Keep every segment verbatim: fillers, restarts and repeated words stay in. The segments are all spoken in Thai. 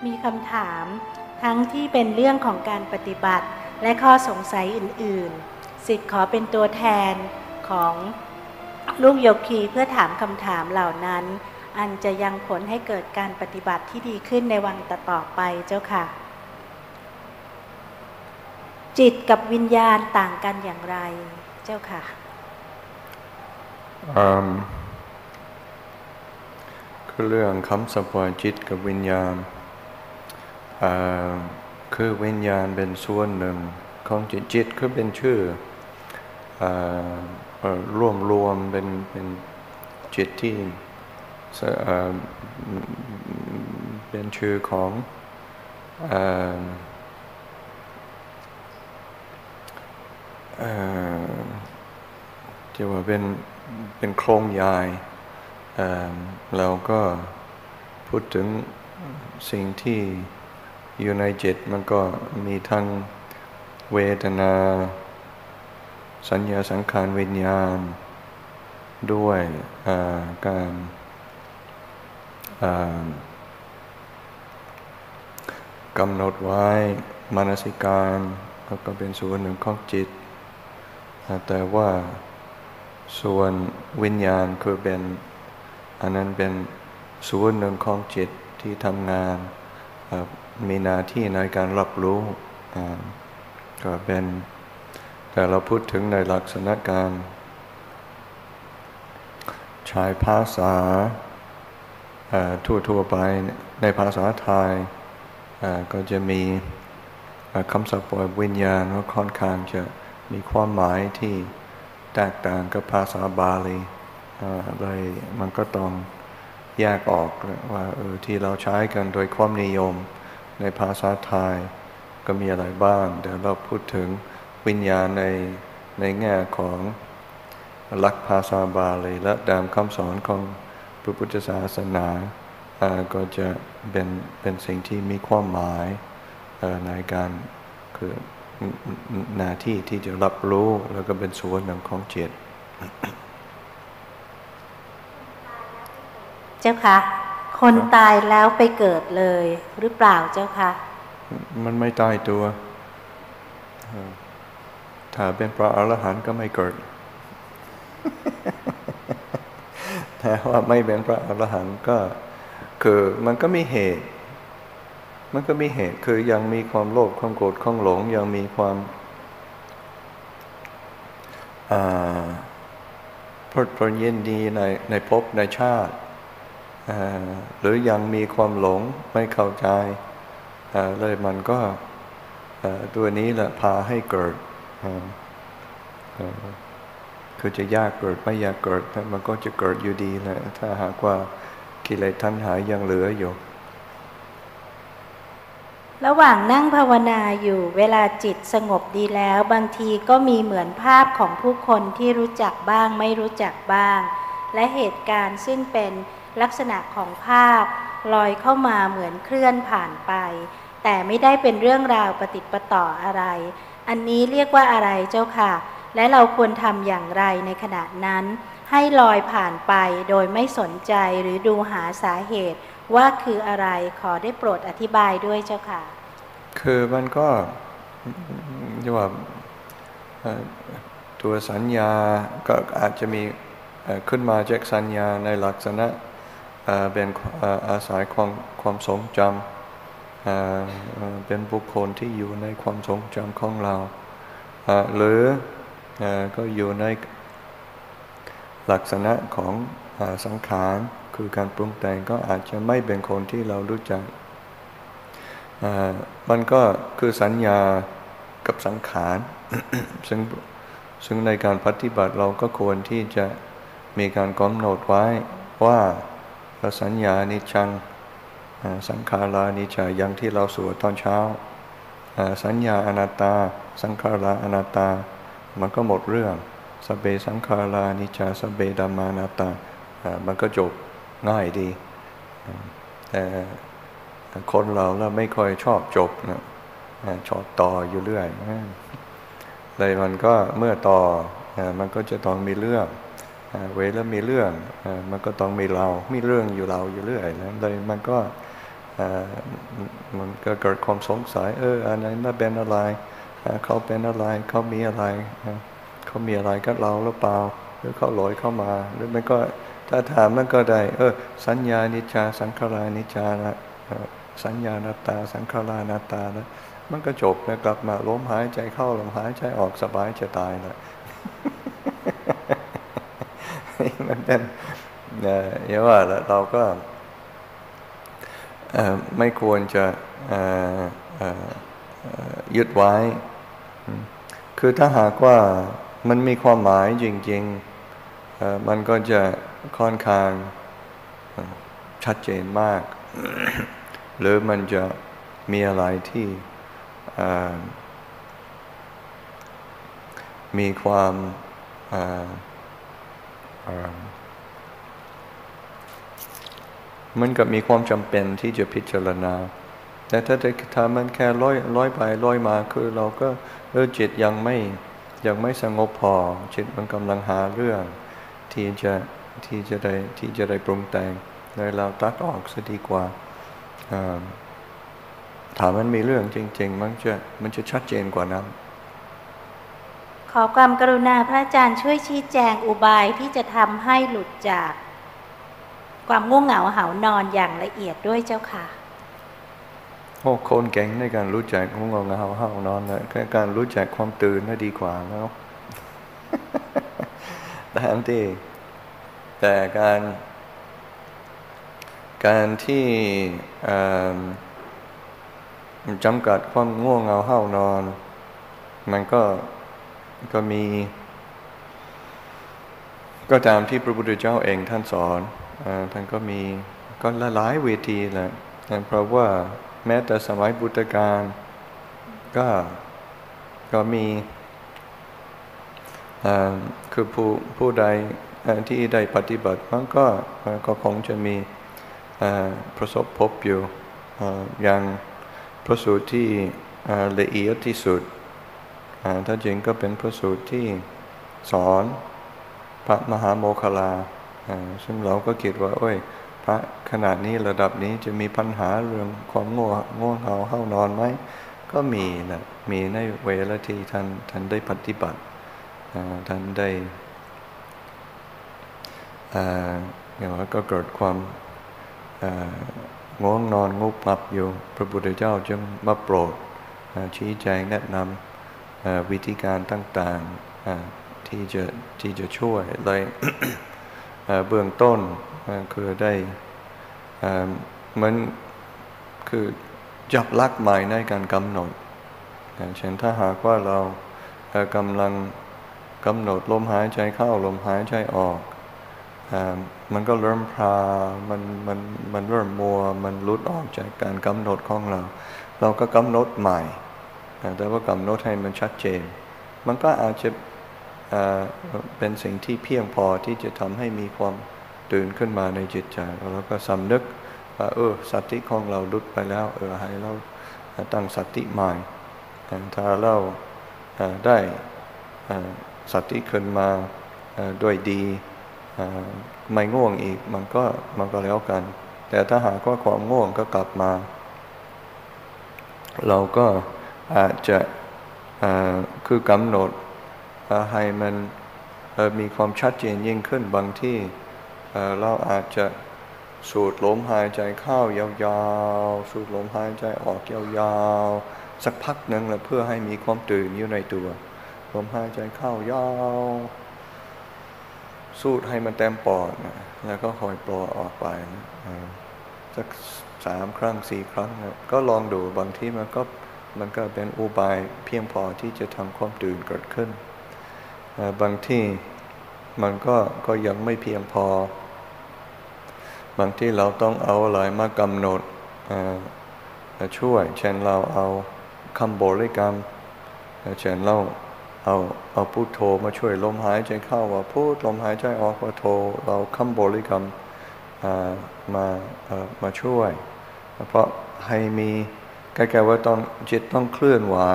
มีคำถามทั้งที่เป็นเรื่องของการปฏิบัติและข้อสงสัยอื่นๆศิษย์ขอเป็นตัวแทนของลูกโยคีเพื่อถามคำถามเหล่านั้นอันจะยังผลให้เกิดการปฏิบัติที่ดีขึ้นในวันต่อๆไปเจ้าค่ะจิตกับวิญญาณต่างกันอย่างไรเจ้าค่ะ um, คือเรื่องคำศัพท์ว่าจิตกับวิญญาณ uh, คือวิญญาณเป็นส่วนหนึ่งของจิตจิตคือเป็นชื่อ uh, รวมรวมเป็นเป็นจิตที่เป็นชื่อของที่ว่าเป็นเป็นโครงใหญ่เราก็พูดถึงสิ่งที่อยู่ในจิตมันก็มีทั้งเวทนาสัญญาสังขารวิญญาณด้วยการกำหนดไว้มนสิการก็เป็นส่วนหนึ่งของจิตแต่ว่าส่วนวิญญาณคือเป็นอันนั้นเป็นส่วนหนึ่งของจิตที่ทำงานมีหน้าที่ในการรับรู้ก็เป็นแต่เราพูดถึงในลักษณะการใช้ภาษาทั่วๆไปในภาษาไทยก็จะมีคำศัพท์ว่าวิญญาณว่าค่อนข้างจะมีความหมายที่แตกต่างกับภาษาบาลีเลยมันก็ต้องแยกออกว่าเออที่เราใช้กันโดยความนิยมในภาษาไทยก็มีอะไรบ้างเดี๋ยวเราพูดถึงวิญญาณในในแง่ของหลักภาษาบาลีและตามคำสอนของพระพุทธศาสนาก็จะเป็นเป็นสิ่งที่มีความหมายในการคือหน้าที่ที่จะรับรู้แล้วก็เป็นส่วนหนึ่งของจิตเจ้าค่ะคนตายแล้วไปเกิดเลยหรือเปล่าเจ้าค่ะมันไม่ตายตัวถ้าเป็นพระอรหันต์ก็ไม่เกิดแต่ว่าไม่เป็นพระอรหันต์ก็คือมันก็มีเหตุมันก็มีเหตุคือยังมีความโลภความโกรธความหลงยังมีความเพลิดเพลินยินดีในในภพในชาติหรือยังมีความหลงไม่เข้าใจเลยมันก็ตัวนี้แหละพาให้เกิดคือจะยากเกิดไม่อยากเกิดมันก็จะเกิดอยู่ดีแหละถ้าหากว่ากิเลสตัณหายังเหลืออยู่ระหว่างนั่งภาวนาอยู่เวลาจิตสงบดีแล้วบางทีก็มีเหมือนภาพของผู้คนที่รู้จักบ้างไม่รู้จักบ้างและเหตุการณ์ซึ่งเป็นลักษณะของภาพลอยเข้ามาเหมือนเคลื่อนผ่านไปแต่ไม่ได้เป็นเรื่องราวปฏิปต่ออะไรอันนี้เรียกว่าอะไรเจ้าค่ะและเราควรทำอย่างไรในขณะนั้นให้ลอยผ่านไปโดยไม่สนใจหรือดูหาสาเหตุว่าคืออะไรขอได้โปรดอธิบายด้วยเจ้าค่ะคือมันก็เรียกว่าตัวสัญญาก็อาจจะมีขึ้นมาจากสัญญาในลักษณะเป็นอาศัยความความทรงจำเป็นบุคคลที่อยู่ในความทรงจำของเราหรือก็อยู่ในลักษณะของสังขารคือการปรุงแต่งก็อาจจะไม่เป็นคนที่เรารู้จักมันก็คือสัญญากับสังขาร ซึ่งซึ่งในการปฏิบัติเราก็ควรที่จะมีการกำหนดไว้ว่าสัญญานิจจังสังขารานิจจาอย่างที่เราสวดตอนเช้าสัญญาอนัตตาสังขาราอนัตตามันก็หมดเรื่องสเบสังขารานิจจาสเบธัมมานัตตามันก็จบง่ายดีแต่คนเราแล้วไม่ค่อยชอบจบนะชอบต่ออยู่เรื่อยเลยมันก็เมื่อต่อมันก็จะต้องมีเรื่องเวลามีเรื่องมันก็ต้องมีเรามีเรื่องอยู่เราอยู่เรื่อยแล้วเลยมันก็มันก็เกิดความสงสัยเอออันนั้นน่าเป็นอะไรเขาเป็นอะไรเขามีอะไรเขามีอะไรกับเราหรือเปล่าหรือเขาลอยเข้ามาหรือมันก็ถ้าถามมันก็ได้เออสัญญานิจจาสังขารนิจจานะสัญญานาตาสังขารนาตานะมันก็จบแล้วกลับมาลมหายใจเข้าลมหายใจออกสบายจะตายแล้วมันเป็นอย่างว่าเราก็ไม่ควรจะยึดไว้คือถ้าหากว่ามันมีความหมายจริงๆมันก็จะค่อนข้างชัดเจนมาก หรือมันจะมีอะไรที่มีความมันก็มีความจำเป็นที่จะพิจารณาแต่ถ้าถ้ามันแค่ร้อยร้อยไปร้อยมาคือเราก็เออจิตยังไม่ยังไม่สงบพอจิตมันกำลังหาเรื่องที่จะที่จะได้ที่จะได้ปรุงแต่งเลยเราตัดออกซะดีกว่าถามมันมีเรื่องจริงๆมันจะมันจะชัดเจนกว่านั้นขอความกรุณาพระอาจารย์ช่วยชี้แจงอุบายที่จะทำให้หลุดจากความง่วงเหงาหานอนอย่างละเอียดด้วยเจ้าค่ะโอ้คนเก่งในการรู้จักง่วงเหงาหานอนนะแค่การรู้จักความตื่นน่าดีกว่าแล้วแต่ที่แต่การการที่จำกัดความง่วงเหงาหานอนมันก็ก็มีก็ตามที่พระพุทธเจ้าเองท่านสอนท่านก็มีก็หลายเวทีแหละเพราะว่าแม้แต่สมัยพุทธกาลก็ก็มีคือผู้ผู้ใดที่ได้ปฏิบัติมันก็ก็คงจะมีประสบพบอยู่อย่างพระสูตรที่ละเอียดที่สุดถ้าจริงก็เป็นพระสูตรที่สอนพระมหาโมคคัลลาซึ่งเราก็คิดว่าโอ้ยพระขนาดนี้ระดับนี้จะมีปัญหาเรื่องความง่วงง่วงเหงาเข้านอนไหมก็มีนะมีในเวลาที่ท่านท่านได้ปฏิบัติท่านได้อย่างว่าก็เกิดความง่วงนอนงุบงับอยู่พระพุทธเจ้าจึงมาโปรดชี้แจงแนะนำวิธีการต่างๆที่จะที่จะช่วยเลย เบื้องต้นคือได้เหมือนคือจับลักใหม่ในการกำหนดเช่นถ้าหากว่าเรากำลังกำหนดลมหายใจเข้าลมหายใจออกมันก็เริ่มพามันมันมันเริ่มมัวมันหลุดออกจากการกำหนดของเราเราก็กำหนดใหม่แต่ว่ากำหนดให้มันชัดเจนมันก็อาจจะเป็นสิ่งที่เพียงพอที่จะทำให้มีความตื่นขึ้นมาในจิตใจแล้วก็สำนึกว่าเออสติของเราหลุดไปแล้วเออให้เราตั้งสติใหม่ถ้าเราได้สติขึ้นมาด้วยดีไม่ง่วงอีกมันก็มันก็แล้วกันแต่ถ้าหากว่าความง่วงก็กลับมาเราก็อาจจะคือกำหนดให้มันมีความชัดเจนยิ่งขึ้นบางที่เราอาจจะสูดลมหายใจเข้ายาวๆสูดลมหายใจออกยาวๆสักพักหนึ่งแล้วเพื่อให้มีความตื่นอยู่ในตัวลมหายใจเข้ายาวสูดให้มันเต็มปอดนะแล้วก็คอยปล่อยออกไปนะสักสามครั้งสี่ครั้งนะก็ลองดูบางที่มันก็มันก็เป็นอุบายเพียงพอที่จะทำความตื่นเกิดขึ้นบางที่มันก็ก็ยังไม่เพียงพอบางที่เราต้องเอาอะไรมากำหนดช่วยเช่นเราเอาคำบริกรรมเช่นเราเอาเอาพุทโธมาช่วยลมหายใจเข้าว่าพุทลมหายใจออกว่าโธเราคำบริกรรมมามาช่วยเพราะให้มีใกล้ๆว่าต้องจิตต้องเคลื่อนไหว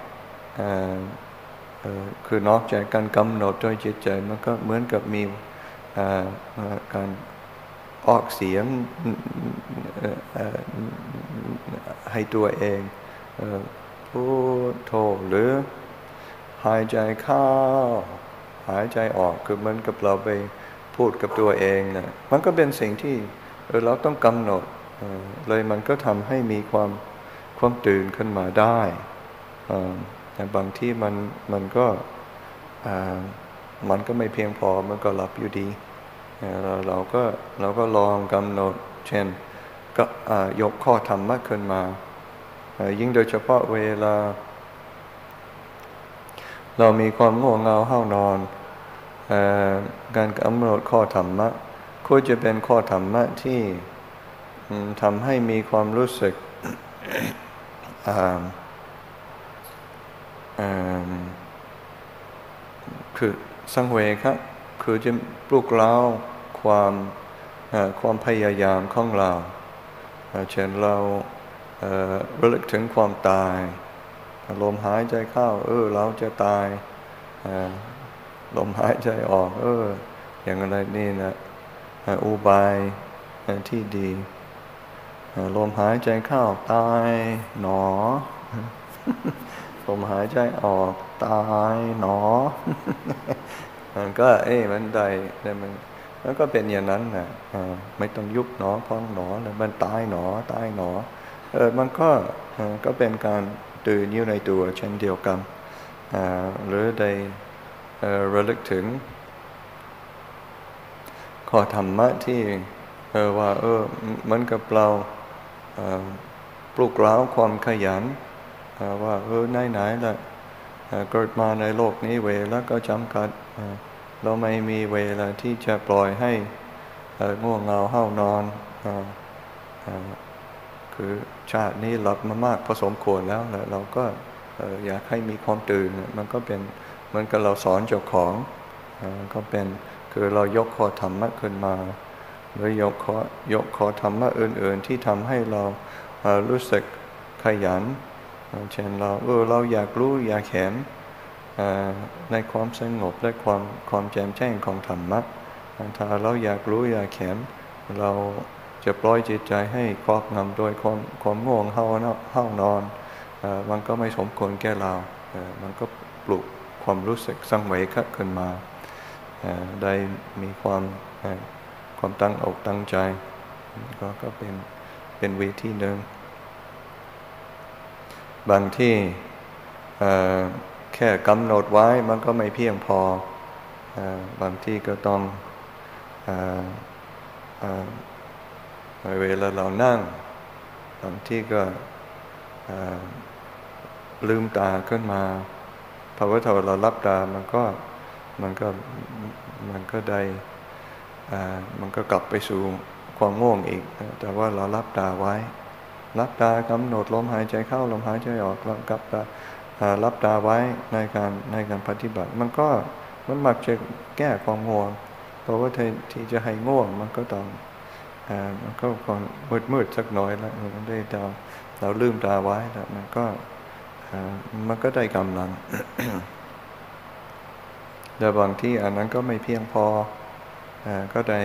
คือนอกจากการกำหนดโดยจิตใจมันก็เหมือนกับมีการออกเสียงให้ตัวเองพุทโธหรือหายใจเข้าหายใจออกคือมันกับเราไปพูดกับตัวเองนะมันก็เป็นสิ่งที่เราต้องกำหนดเลยมันก็ทำให้มีความความตื่นขึ้นมาได้แต่บางที่มันมันก็มันก็ไม่เพียงพอมันก็หลับอยู่ดีเราเราก็เราก็ลองกำหนดเช่นก็ยกข้อธรรมะขึ้นมายิ่งโดยเฉพาะเวลาเรามีความง่วงเหงาห้านอนการกำหนดข้อธรรมะควรจะเป็นข้อธรรมะที่ทำให้มีความรู้สึกคือสังเวชครับคือจะปลุกเร้าความความพยายามของเราเช่นเราระลึกถึงความตายลมหายใจเข้าเออเราจะตายลมหายใจออกเอออย่างไรนี่นะอุบายที่ดีลมหายใจเข้าตายหนอลมหายใจออกตายหนอมันก็เอ้มันได้แต่มันแล้วก็เป็นอย่างนั้นนะไม่ต้องยุบหนอพองหนอแล้วมันตายหนอตายหนอเออมันก็ก็เป็นการตื่นอยู่ในตัวเช่นเดียวกันหรือได้ระลึกถึงข้อธรรมะที่เออว่าเออมันกับเราปลุกเร้าความขยันว่าเออไหนๆล่ะเกิดมาในโลกนี้เวลาก็จำกัดเราไม่มีเวลาที่จะปล่อยให้ง่วงเหงาห้านอนคือชาตินี้หลับมามากพอสมควรแล้วเราก็อยากให้มีความตื่นมันก็เป็นเหมือนกับเราสอนเจ้าของก็เป็นคือเรายกข้อธรรมะขึ้นมาหรือยกข้อยกข้อธรรมะอื่นๆที่ทำให้เรารู้สึกขยันเช่นเราเออเราอยากรู้อยากเห็นในความสงบและความความแจ่มแจ้งของธรรมะถ้าเราอยากรู้อยากเห็นเราจะปล่อยจิตใจให้ครอบงำโดยความความง่วงเฮาเฮานอนมันก็ไม่สมควรแก่เรามันก็ปลุกความรู้สึกสังเวชขึ้นมาได้มีความความตั้งอกตั้งใจก็ก็เป็นเป็นวิธีหนึ่งบางที่แค่กำหนดไว้มันก็ไม่เพียงพอบางที่ก็ต้องเวลาเรานั่งบางที่ก็ลืมตาขึ้นมาเพราะว่าถ้าเราลับตามันก็มันก็มันก็ได้มันก็กลับไปสู่ความง่วงอีกแต่ว่าเราลับตาไว้ลับตากำหนดลมหายใจเข้าลมหายใจออกแล้วกับตาลับตาไว้ในการในการปฏิบัติมันก็มันมักจะแก้ความง่วงเพราะว่าที่จะให้ง่วงมันก็ต้องมันก็ก่อนมืดมืดสักหน่อยแล้วมันได้เราเราลืมตาไว้แล้วมันก็มันก็ได้กำลัง แต่บางที่อันนั้นก็ไม่เพียงพอก็ได้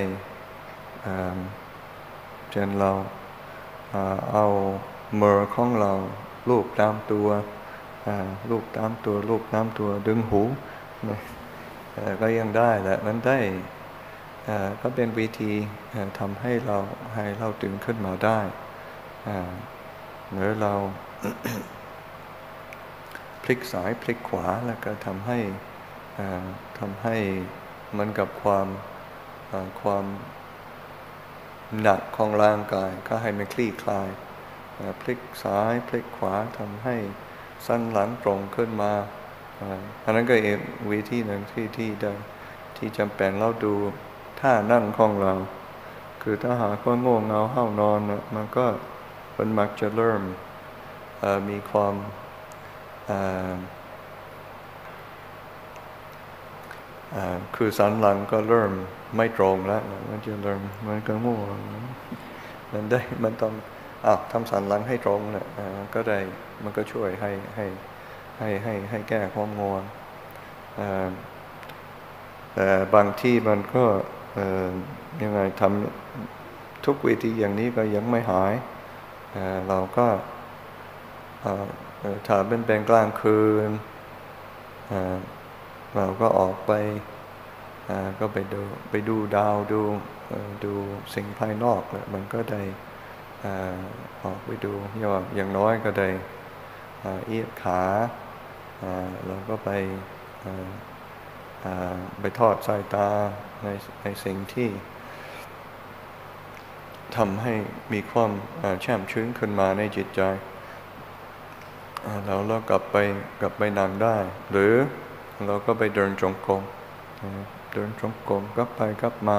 เช่นเราเอามือของเราลูบตามตัวลูบตามตัวลูบตามตัวดึงหูก็ยังได้แหละมันได้ก็เป็นวิธีทำให้เราให้เราตื่นขึ้นมาได้หรือเรา พลิกซ้ายพลิกขวาแล้วก็ทำให้ทำให้มันกับความความหนักของร่างกายก็ให้มันคลี่คลายพลิกซ้ายพลิกขวาทำให้สันหลังตรงขึ้นมาอันนั้นก็เป็นวิธีหนึ่งที่ที่ได้ที่จำเป็นเราดูท่านั่งของเราคือถ้าหากว่าง่วงเหงาห้านอนมันก็มันมักจะเริ่มมีความคือสันหลังก็เริ่มไม่ตรงแล้วมันจะเริ่มมันก็ง่วงมันได้มันต้องอ้าวทำสันหลังให้ตรงเนี่ยก็ได้มันก็ช่วยให้ให้ให้ให้ให้แก้ความง่วงแต่บางที่มันก็ยังไงททุกวิธีอย่างนี้ก็ยังไม่หายเราก็ถ้าเป็นเป็นกลางคืนเราก็ออกไปก็ไปดูไปดูดาวดูดูสิ่งภายนอกแล้วมันก็ได้ออกไปดูอย่างน้อยก็ได้เอียดขาเราก็ไปไปทอดสายตาในในสิ่งที่ทำให้มีความแช่มชื้นขึ้นมาในจิตใจแล้วเรากลับไปกลับไปนั่งได้หรือเราก็ไปเดินจงกรมเดินจงกรมกลับไปกลับมา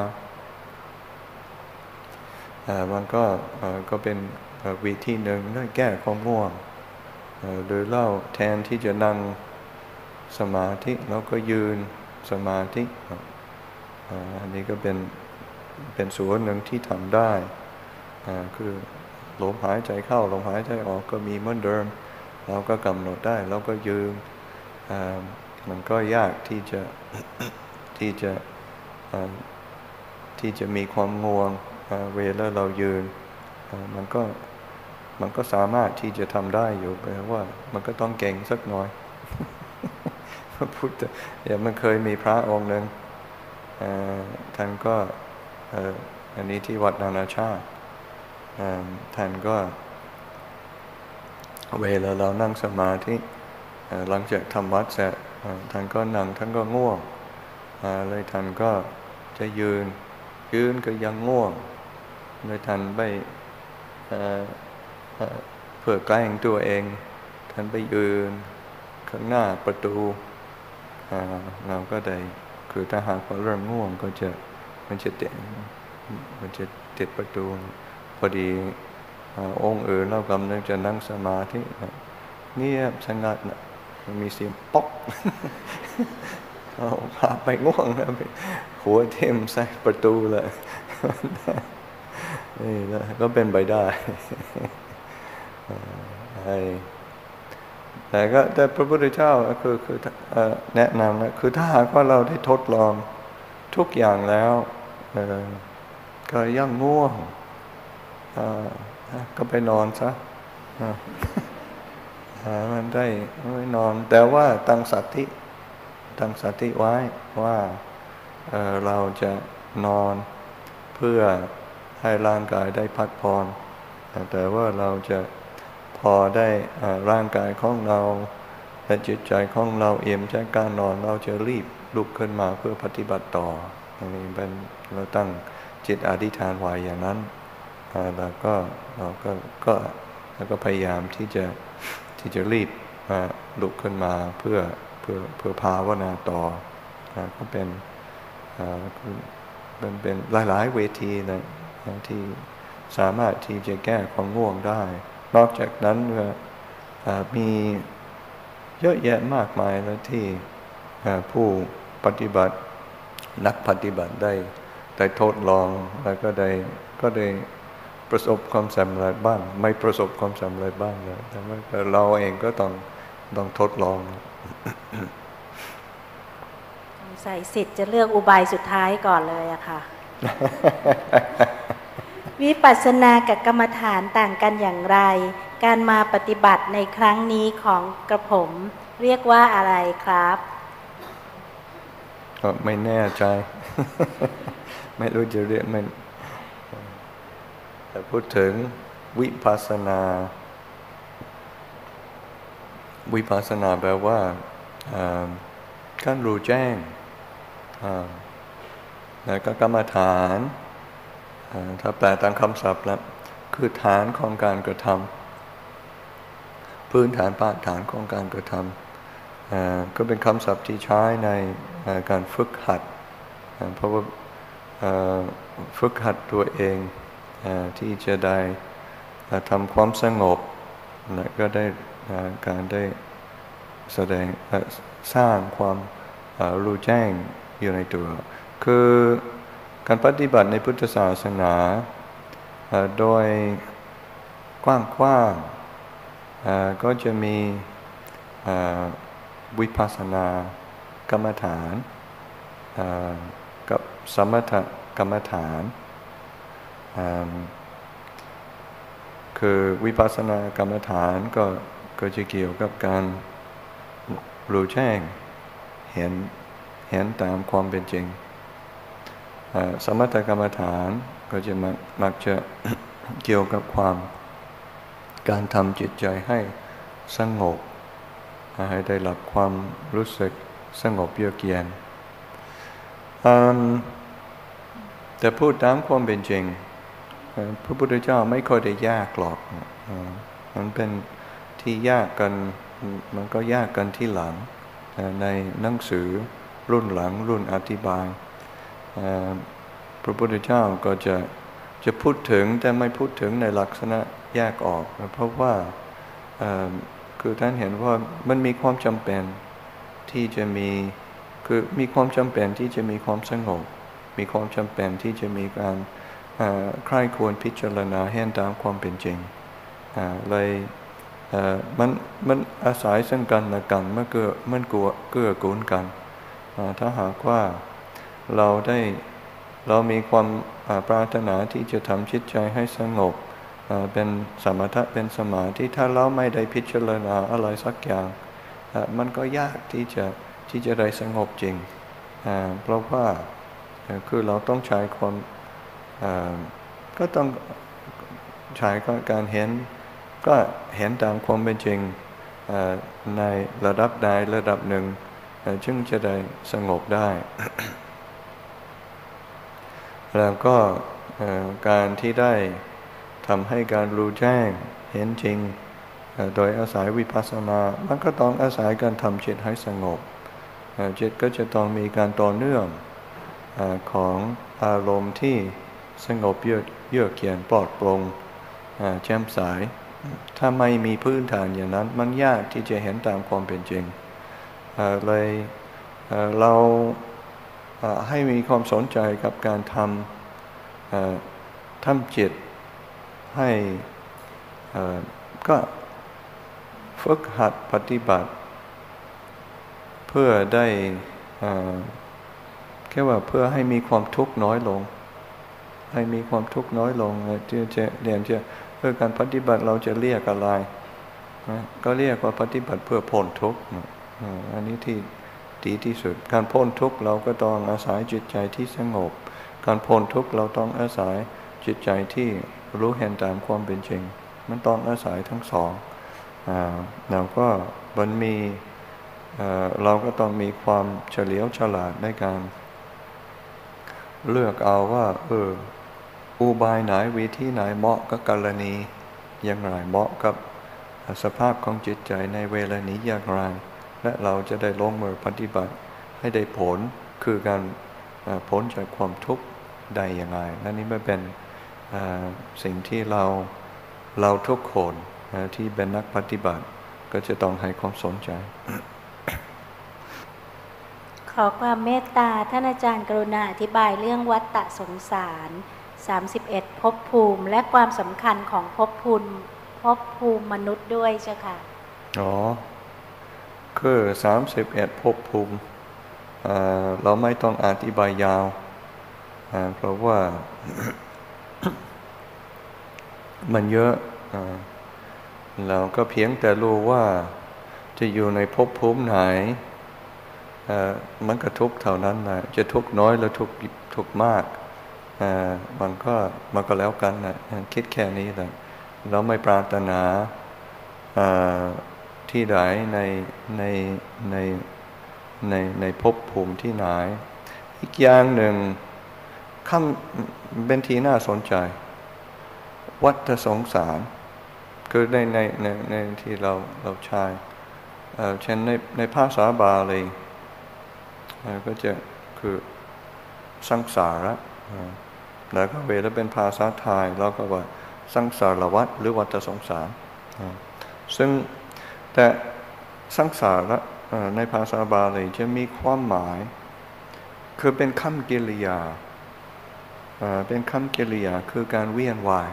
มันก็ก็เป็นวิธีหนึ่งได้แก้ความง่วงหรือเล่าแทนที่จะนั่งสมาธิเราก็ยืนสมาธิอันนี้ก็เป็นเป็นส่วนหนึ่งที่ทำได้คือลมหายใจเข้าลมหายใจออกก็มีเหมือนเดิมเราก็กำหนดได้เราก็ยืนมันก็ยากที่จะที่จะที่จะมีความง่วงเวลาเรายืนมันก็มันก็สามารถที่จะทำได้อยู่แปลว่ามันก็ต้องเก่งสักหน่อยพูดอย่างมันเคยมีพระองค์หนึ่งท่านก็อันนี้ที่วัดนานาชาติท่านก็เวลาเรานั่งสมาธิหลังจากทำวัดเสร็จท่านก็นั่งท่านก็ง่วงเลยท่านก็จะยืนยืนก็ยังง่วงเลยท่านไปเพื่อแกล้งตัวเองท่านไปยืนข้างหน้าประตูเราก็ได้คือถ้าหากว่าเริ่มง่วงก็จะมันจะติดมันจะติดประตูพอดีองค์อื่นเรากำลังจะนั่งสมาธิเงียบสงัดนะมันมีเสียงป๊อกเอาพาไปง่วงแล้วหัวเทิ่มใส่ประตูเลยนี่นะก็เป็นไปได้แต่ก็แต่พระพุทธเจ้าคือคือแนะนำนะคือถ้าหากว่าเราได้ทดลองทุกอย่างแล้วก็ยังง่วงก็ไปนอนซะมันได้ไม่นอนแต่ว่าตั้งสติตั้งสติไว้ว่าเ, เราจะนอนเพื่อให้ร่างกายได้พักผ่อนแต่ว่าเราจะพอได้ร่างกายของเราและจิตใจของเราเอี่ยมจากการนอนเราจะรีบลุกขึ้นมาเพื่อปฏิบัติต่ออันนี้เป็นเราตั้งจิตอธิษฐานไว้อย่างนั้นแล้วก็เราก็ก็แล้วก็พยายามที่จะที่จะรีบลุกขึ้นมาเพื่อเพื่อเพื่อภาวนาต่อก็เป็นเป็นเป็นหลายๆเวทีเลยที่สามารถที่จะแก้ความง่วงได้นอกจากนั้นมีเยอะแยะมากมายแล้วที่ผู้ปฏิบัตินักปฏิบัติได้ได้ทดลองแล้วก็ได้ก็ได้ประสบความสำเร็จบ้างไม่ประสบความสำเร็จบ้างเลยแต่ว่าเราเองก็ต้องต้องทดลองใส่สิทธิ์จะเลือกอุบายสุดท้ายก่อนเลยอะค่ะ วิปัสสนากับกรรมฐานต่างกันอย่างไรการมาปฏิบัติในครั้งนี้ของกระผมเรียกว่าอะไรครับก็ไม่แน่ใจ ไม่รู้จะเรียกมันแต่พูดถึงวิปัสสนาวิปัสสนาแปลว่าการรู้แจ้งแล้วก็กรรมฐานถ้าแปลตามคำศัพท์แล้วคือฐานของการกระทำพื้นฐานปฐานของการกระทำก็เป็นคำศัพท์ที่ใช้ในการฝึกหัดเพราะว่าฝึกหัดตัวเองที่จะได้ทำความสงบและก็ได้การได้แสดงสร้างความรู้แจ้งอยู่ในตัวคือการปฏิบัติในพุทธศาสนาโดยกว้างๆก็จะมีวิปัสสนากรรมฐานกับสมถกรรมฐานคือวิปัสสนากรรมฐานก็ก็จะเกี่ยวกับการรู้แจ้งเห็นเห็นตามความเป็นจริงสมถกรรมฐานก็จะมักมักจะเกี่ยวกับความการทำจิตใจให้สงบให้ได้รับความรู้สึกสงบเยือกเย็นแต่พูดตามความเป็นจริงพระพุทธเจ้าไม่ค่อยได้ยากหรอกมันเป็นที่ยากกันมันก็ยากกันที่หลังในหนังสือรุ่นหลังรุ่นอธิบายพระพุทธเจ้าก็จะจะพูดถึงแต่ไม่พูดถึงในลักษณะแยกออกเพราะว่าคือท่านเห็นว่ามันมีความจำเป็นที่จะมีคือมีความจำเป็นที่จะมีความสงบมีความจำเป็นที่จะมีการใคร่ควรพิจารณาเห็นตามความเป็นจริงเลยมันมันอาศัยซึ่งกันและกันมันเกื้อมันเกื้อกูลกันถ้าหากว่าเราได้เรามีความปรารถนาที่จะทำจิตใจให้สงบเป็นสมถะเป็นสมาธิถ้าเราไม่ได้พิจารณาอะไรสักอย่างมันก็ยากที่จะที่จะได้สงบจริงเพราะว่าคือเราต้องใช้ความก็ต้องใช้การเห็นก็เห็นตามความเป็นจริงในระดับใดระดับหนึ่งจึงจะได้สงบได้ แล้วก็การที่ได้ทำให้การรู้แจ้งเห็นจริงโดยอาศัยวิปัสสนามันก็ต้องอาศัยการทำจิตให้สงบจิตก็จะต้องมีการต่อเนื่องของอารมณ์ที่สงบเยือกเยือกเย็นปลอดโปร่งแจ่มใสถ้าไม่มีพื้นฐานอย่างนั้นมันยากที่จะเห็นตามความเป็นจริงเลยเราให้มีความสนใจกับการทำทำจิตให้ก็ฝึกหัดปฏิบัติเพื่อได้แค่ว่าเพื่อให้มีความทุกข์น้อยลงให้มีความทุกข์น้อยลงที่จะเรียนจะเพื่อการปฏิบัติเราจะเรียกอะไรก็เรียกว่าปฏิบัติเพื่อพ้นทุกข์อันนี้ที่ดีที่สุดการพ้นทุกข์เราก็ต้องอาศัยจิตใจที่สงบการพ้นทุกข์เราต้องอาศัยจิตใจที่รู้เห็นตามความเป็นจริงมันต้องอาศัยทั้งสองแล้วก็มันมีเราก็ต้องมีความเฉลียวฉลาดในการเลือกเอาว่าเอออุบายไหนวิธีไหนเหมาะกับกรณีอย่างไรเหมาะกับสภาพของจิตใจในเวลานี้อย่างไรและเราจะได้ลงมือปฏิบัติให้ได้ผลคือการพ้นจากความทุกข์ได้อย่างไรนั่นนี่ไม่เป็นสิ่งที่เราเราทุกคนที่เป็นนักปฏิบัติก็จะต้องให้ความสนใจขอความเมตตาท่านอาจารย์กรุณาอธิบายเรื่องวัฏฏะสงสารสามสิบเอ็ดภพภูมิและความสำคัญของภพภูมิภพภูมิมนุษย์ด้วยเจ้าค่ะอ๋อคือสามสิบเอ็ดภพภูมิเราไม่ต้องอธิบายยาวเพราะว่า มันเยอะเราก็เพียงแต่รู้ว่าจะอยู่ในภพภูมิไหนมันก็ทุกข์เท่านั้นนะจะทุกข์น้อยหรือทุกข์ทุกข์มากมันก็มันก็แล้วกันนะคิดแค่นี้แหละเราไม่ปรารถนาที่ใดในในในในในภพภูมิที่ไหนอีกอย่างหนึ่งคำเป็นที่น่าสนใจวัฏสงสารคือในในในในที่เราเราใช้เช่นในในภาษาบาลีก็จะคือสังสาระแล้วก็เวลาเป็นภาษาไทยเราก็ว่าสังสารวัฏหรือวัฏสงสารซึ่งแต่สังสาระในภาษาบาลีจะมีความหมายคือเป็นคำกริยาเป็นคำกริยาคือการเวียนว่าย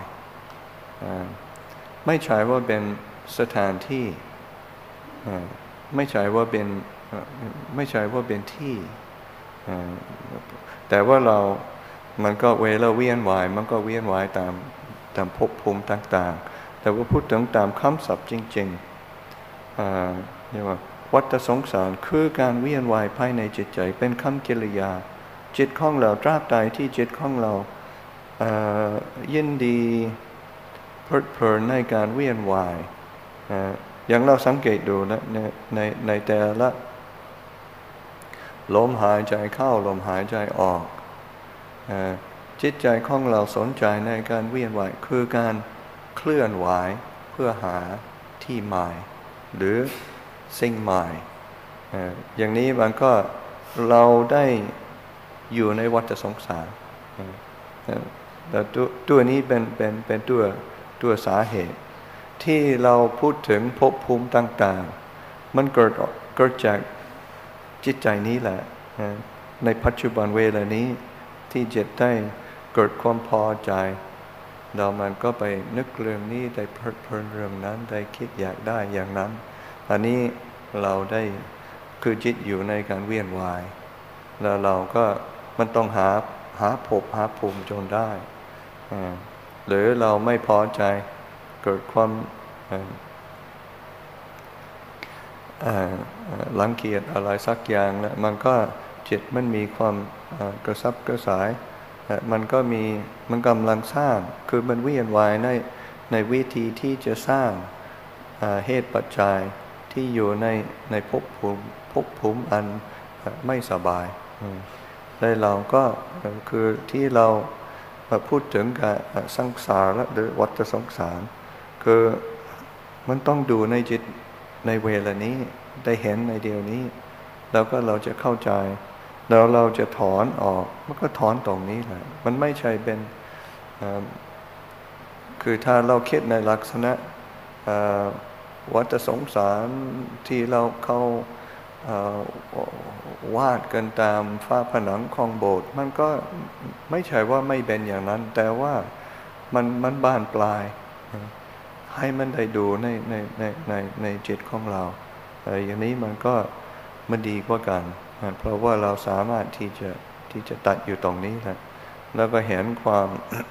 ไม่ใช่ว่าเป็นสถานที่ไม่ใช่ว่าเป็นไม่ใช่ว่าเป็นที่แต่ว่าเรามันก็เวลาเวียนว่ายมันก็เวียนว่ายตามตามภพภูมิต่างๆแต่ว่าพูดถึงตามคำศัพท์จริงๆเรียกว่าวัฏสงสารคือการเวียนว่ายภายในจิตใจเป็นคำกริยาจิตของเราตราบใดที่จิตของเรายินดีเพลิดเพลินในการเวียนว่ายอย่างเราสังเกตดูนะในในในแต่ละลมหายใจเข้าลมหายใจออกจิตใจของเราสนใจในการเวียนว่ายคือการเคลื่อนไหวเพื่อหาที่ใหม่หรือสิ่งใหม่อย่างนี้มันก็เราได้อยู่ในวัฏสงสารแต่ตัวตัวนี้เป็นเป็นเป็นตัวตัวสาเหตุที่เราพูดถึงภพภูมิต่างๆมันเกิดเกิดจากจิตใจนี้แหละในปัจจุบันเวลานี้ที่จิตได้เกิดความพอใจเรามันก็ไปนึกเรื่องนี้ได้เพลิดเพลินเรื่องนั้นได้คิดอยากได้อย่างนั้นอันนี้เราได้คือจิตอยู่ในการเวียนว่ายแล้วเราก็มันต้องหาหาภพหาภูมิจนได้หรือเราไม่พอใจเกิดความรังเกียจอะไรสักอย่างแล้วมันก็จิตมันมีความกระซับกระสายมันก็มีมันกำลังสร้างคือมันเวียนว่ายในในวิธีที่จะสร้างเหตุปัจจัยที่อยู่ในในภพภูมิภพภูมิอันไม่สบายและเราก็คือที่เราพูดถึงกับสังสารหรือวัฏสงสารคือมันต้องดูในจิตในเวลานี้ได้เห็นในเดียวนี้แล้วก็เราจะเข้าใจแล้วเราจะถอนออกมันก็ถอนตรงนี้แหละมันไม่ใช่เป็นคือถ้าเราคิดในลักษณะวัฏสงสารที่เราเข้าวาดกันตามฝ้าผนังของโบสถ์มันก็ไม่ใช่ว่าไม่เป็นอย่างนั้นแต่ว่ามันมันบานปลายให้มันได้ดูในในในในในจิตของเราอย่างนี้มันก็มันดีกว่ากันเพราะว่าเราสามารถที่จะที่จะตัดอยู่ตรงนี้แหละแล้วก็เห็นความ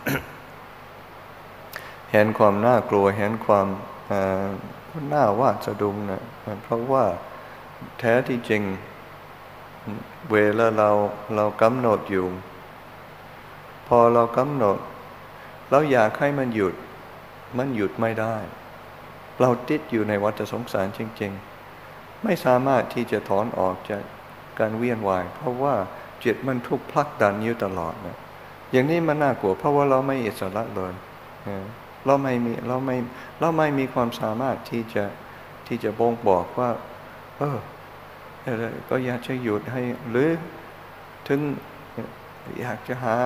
เห็นความน่ากลัวเห็นความน่าวาดสะดุ้งนะเพราะว่าแท้ที่จริงเวลาเราเรากำหนดอยู่พอเรากำหนดเราอยากให้มันหยุดมันหยุดไม่ได้เราติดอยู่ในวัฏสงสารจริงๆไม่สามารถที่จะถอนออกจากการเวียนว่ายเพราะว่าจิตมันถูกผลักดันอยู่ตลอดนะอย่างนี้มันน่ากลัวเพราะว่าเราไม่อิสระเลยเราไม่มีเราไม่เราไม่มีความสามารถที่จะที่จะบ่งบอกว่าเออก็อยากจะหยุดให้หรือถึงอยากจะหา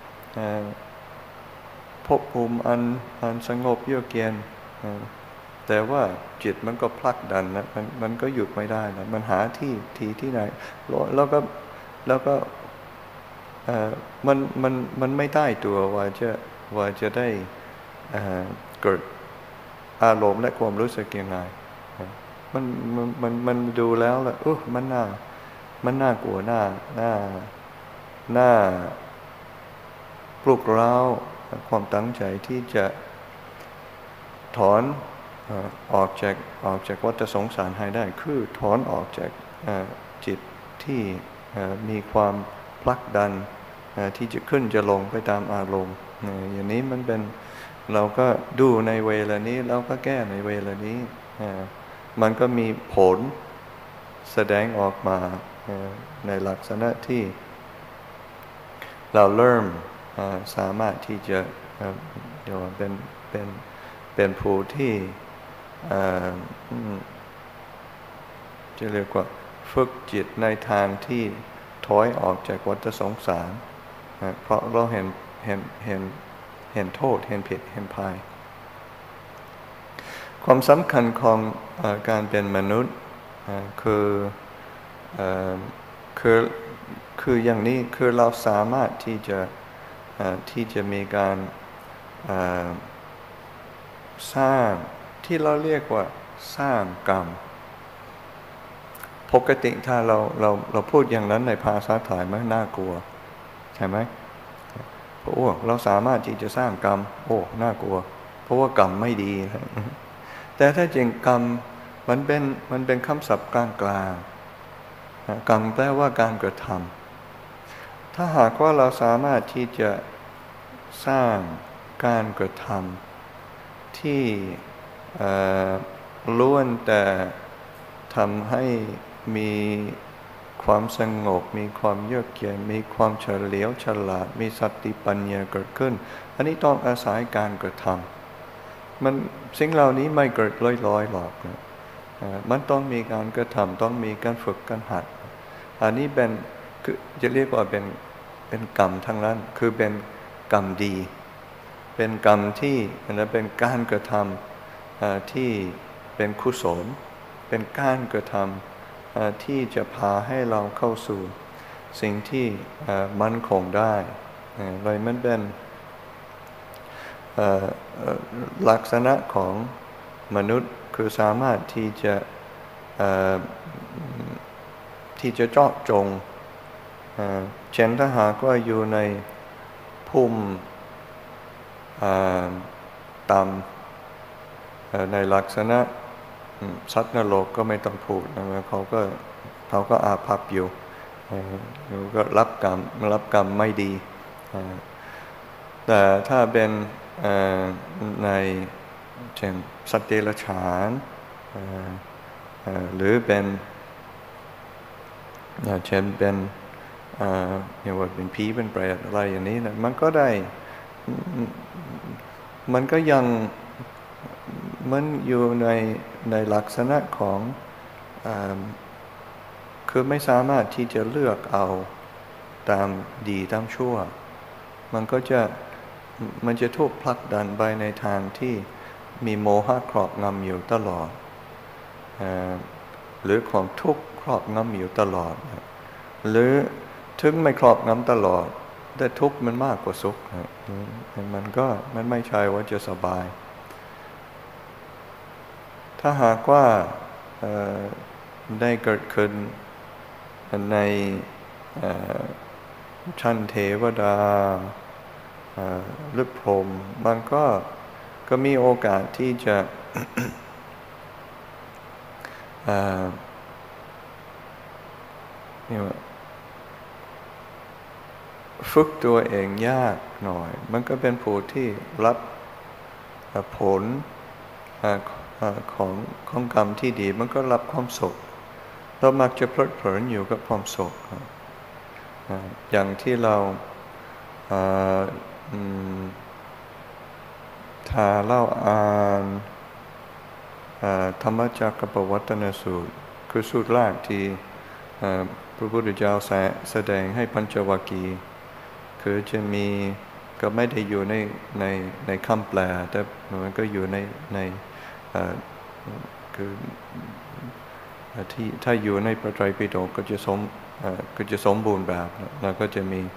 ภพภูมิอันอันสงบเยือกเย็นแต่ว่าจิตมันก็ผลักดันนะมันมันก็หยุดไม่ได้นะมันหาที่ที่ที่ไหนแล้วก็แล้วก็มันมันมันไม่ได้ตัวว่าจะว่าจะได้เกิดอารมณ์และความรู้สึกยังไงมันมันมันมันดูแล้วแหละเออมันน่ามันน่ากลัวน่าน่าน่าปลุกเร้าความตั้งใจที่จะถอนออกจากออกจากวัฏสงสารให้ได้คือถอนออกจากจิตที่มีความผลักดันที่จะขึ้นจะลงไปตามอารมณ์อย่างนี้มันเป็นเราก็ดูในเวลานี้เราก็แก้ในเวลานี้มันก็มีผลแสดงออกมาในลักษณะที่เราเริ่มสามารถที่จะเรียกว่าเป็นเป็นเป็นผู้ที่จะเรียกว่าฝึกจิตในทางที่ถอยออกจากวัฏสงสารเพราะเราเห็นเห็นเห็นเห็นโทษเห็นผิดเห็นภัยความสำคัญของการเป็นมนุษย์คือคือคืออย่างนี้คือเราสามารถที่จะที่จะมีการสร้างที่เราเรียกว่าสร้างกรรมปกติถ้าเราเราเราพูดอย่างนั้นในภาษาไทยมันน่ากลัวใช่ไหมโอ้เราสามารถที่จะสร้างกรรมโอ้น่ากลัวเพราะว่ากรรมไม่ดีแต่ถ้าจริงกรรมมันเป็นมันเป็นคำศัพท์กลางกลางกรรมแปลว่าการกระทำถ้าหากว่าเราสามารถที่จะสร้างการกระทำที่ล้วนแต่ทำให้มีความสงบมีความเยือกเย็นมีความเฉลียวฉลาดมีสติปัญญาเกิดขึ้นอันนี้ต้องอาศัยการกระทำมันสิ่งเหล่านี้ไม่เกิดลอยๆหรอกนะมันต้องมีการกระทำต้องมีการฝึกการหัดอันนี้เป็นคือจะเรียกว่าเป็นเป็นกรรมทั้งนั้นคือเป็นกรรมดีเป็นกรรมที่นะเป็นการกระทำที่เป็นกุศลเป็นการกระทำที่จะพาให้เราเข้าสู่สิ่งที่มั่นคงได้เลยมันเป็นลักษณะของมนุษย์คือสามารถที่จะที่จะเจาะจงเช่นถ้าหากว่าอยู่ในภูมิต่ำในลักษณะสัตว์นรกก็ไม่ต้องพูดนะเขาก็เขาก็อาภัพอยู่ก็รับกรรมรับกรรมไม่ดีแต่ถ้าเป็นในเช่นสัตว์เดรัจฉานหรือเป็นเช่นเป็นอย่างว่าเป็นผีเป็นเปรตอะไรอย่างนี้นะมันก็ได้มันก็ยังมันอยู่ในในลักษณะของคือไม่สามารถที่จะเลือกเอาตามดีตามชั่วมันก็จะมันจะถูกผลักดันไปในทางที่มีโมหะครอบงำอยู่ตลอดหรือความทุกข์ครอบงำอยู่ตลอดหรือถึงไม่ครอบงำตลอดแต่ทุกข์มันมากกว่าสุขมันก็มันไม่ใช่ว่าจะสบายถ้าหากว่าได้เกิดขึ้นในชั้นเทวดาหรือพรหมมันก็ก็มีโอกาสที่จะฝึกตัวเองยากหน่อยมันก็เป็นผู้ที่รับผลของของกรรมที่ดีมันก็รับความสุขเรามักจะเพลิดเพลินอยู่กับความสุขอย่างที่เราถ้าเราอ่านธรรมจักรปวัตตนสูตรคือสูตรแรกที่พระพุทธเจ้าแสดงให้ปัญจวัคคีย์คือจะมีก็ไม่ได้อยู่ในในในคำแปลแต่มันก็อยู่ในในคือที่ถ้าอยู่ในพระไตรปิฎกก็จะสมก็จะสมบูรณ์แบบแล้วก็จะมี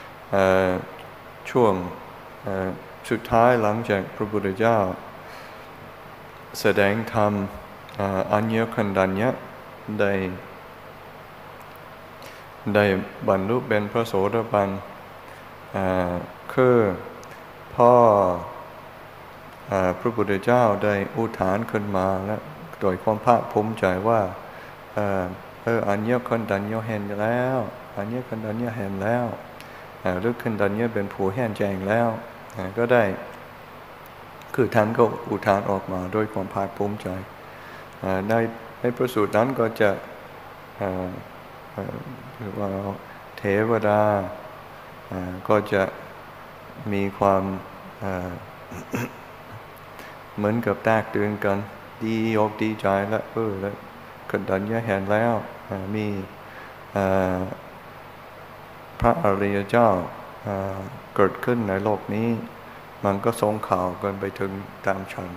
ช่วงสุดท้ายหลังจากพระพุทธเจ้าแสดงธรรมอัญญคันดัญญะได้ได้บรรลุเป็นพระโสดาบันคือพ่อพระพุทธเจ้าได้อุทานขึ้นมาและโดยความภาคภูมิใจว่าเอออัญญคันดัญญะเห็นแล้วอัญญคันดัญญะเห็นแล้วหรือคันดัญญะเป็นผู้แห้งแจ้งแล้วก็ได้คือท่านก็อุทานออกมาด้วยความภาคภูมิใจในในพระสูตรนั้นก็จะหรือว่าเทวดาก็จะมีความเหมือนกับแตกตื่นกันดีอกดีใจแล้วเออแล้วคันดัญญะเห็นแล้วมีพระอริยเจ้าเกิดขึ้นในโลกนี้มันก็ส่งข่าวกันไปถึงตามชั้น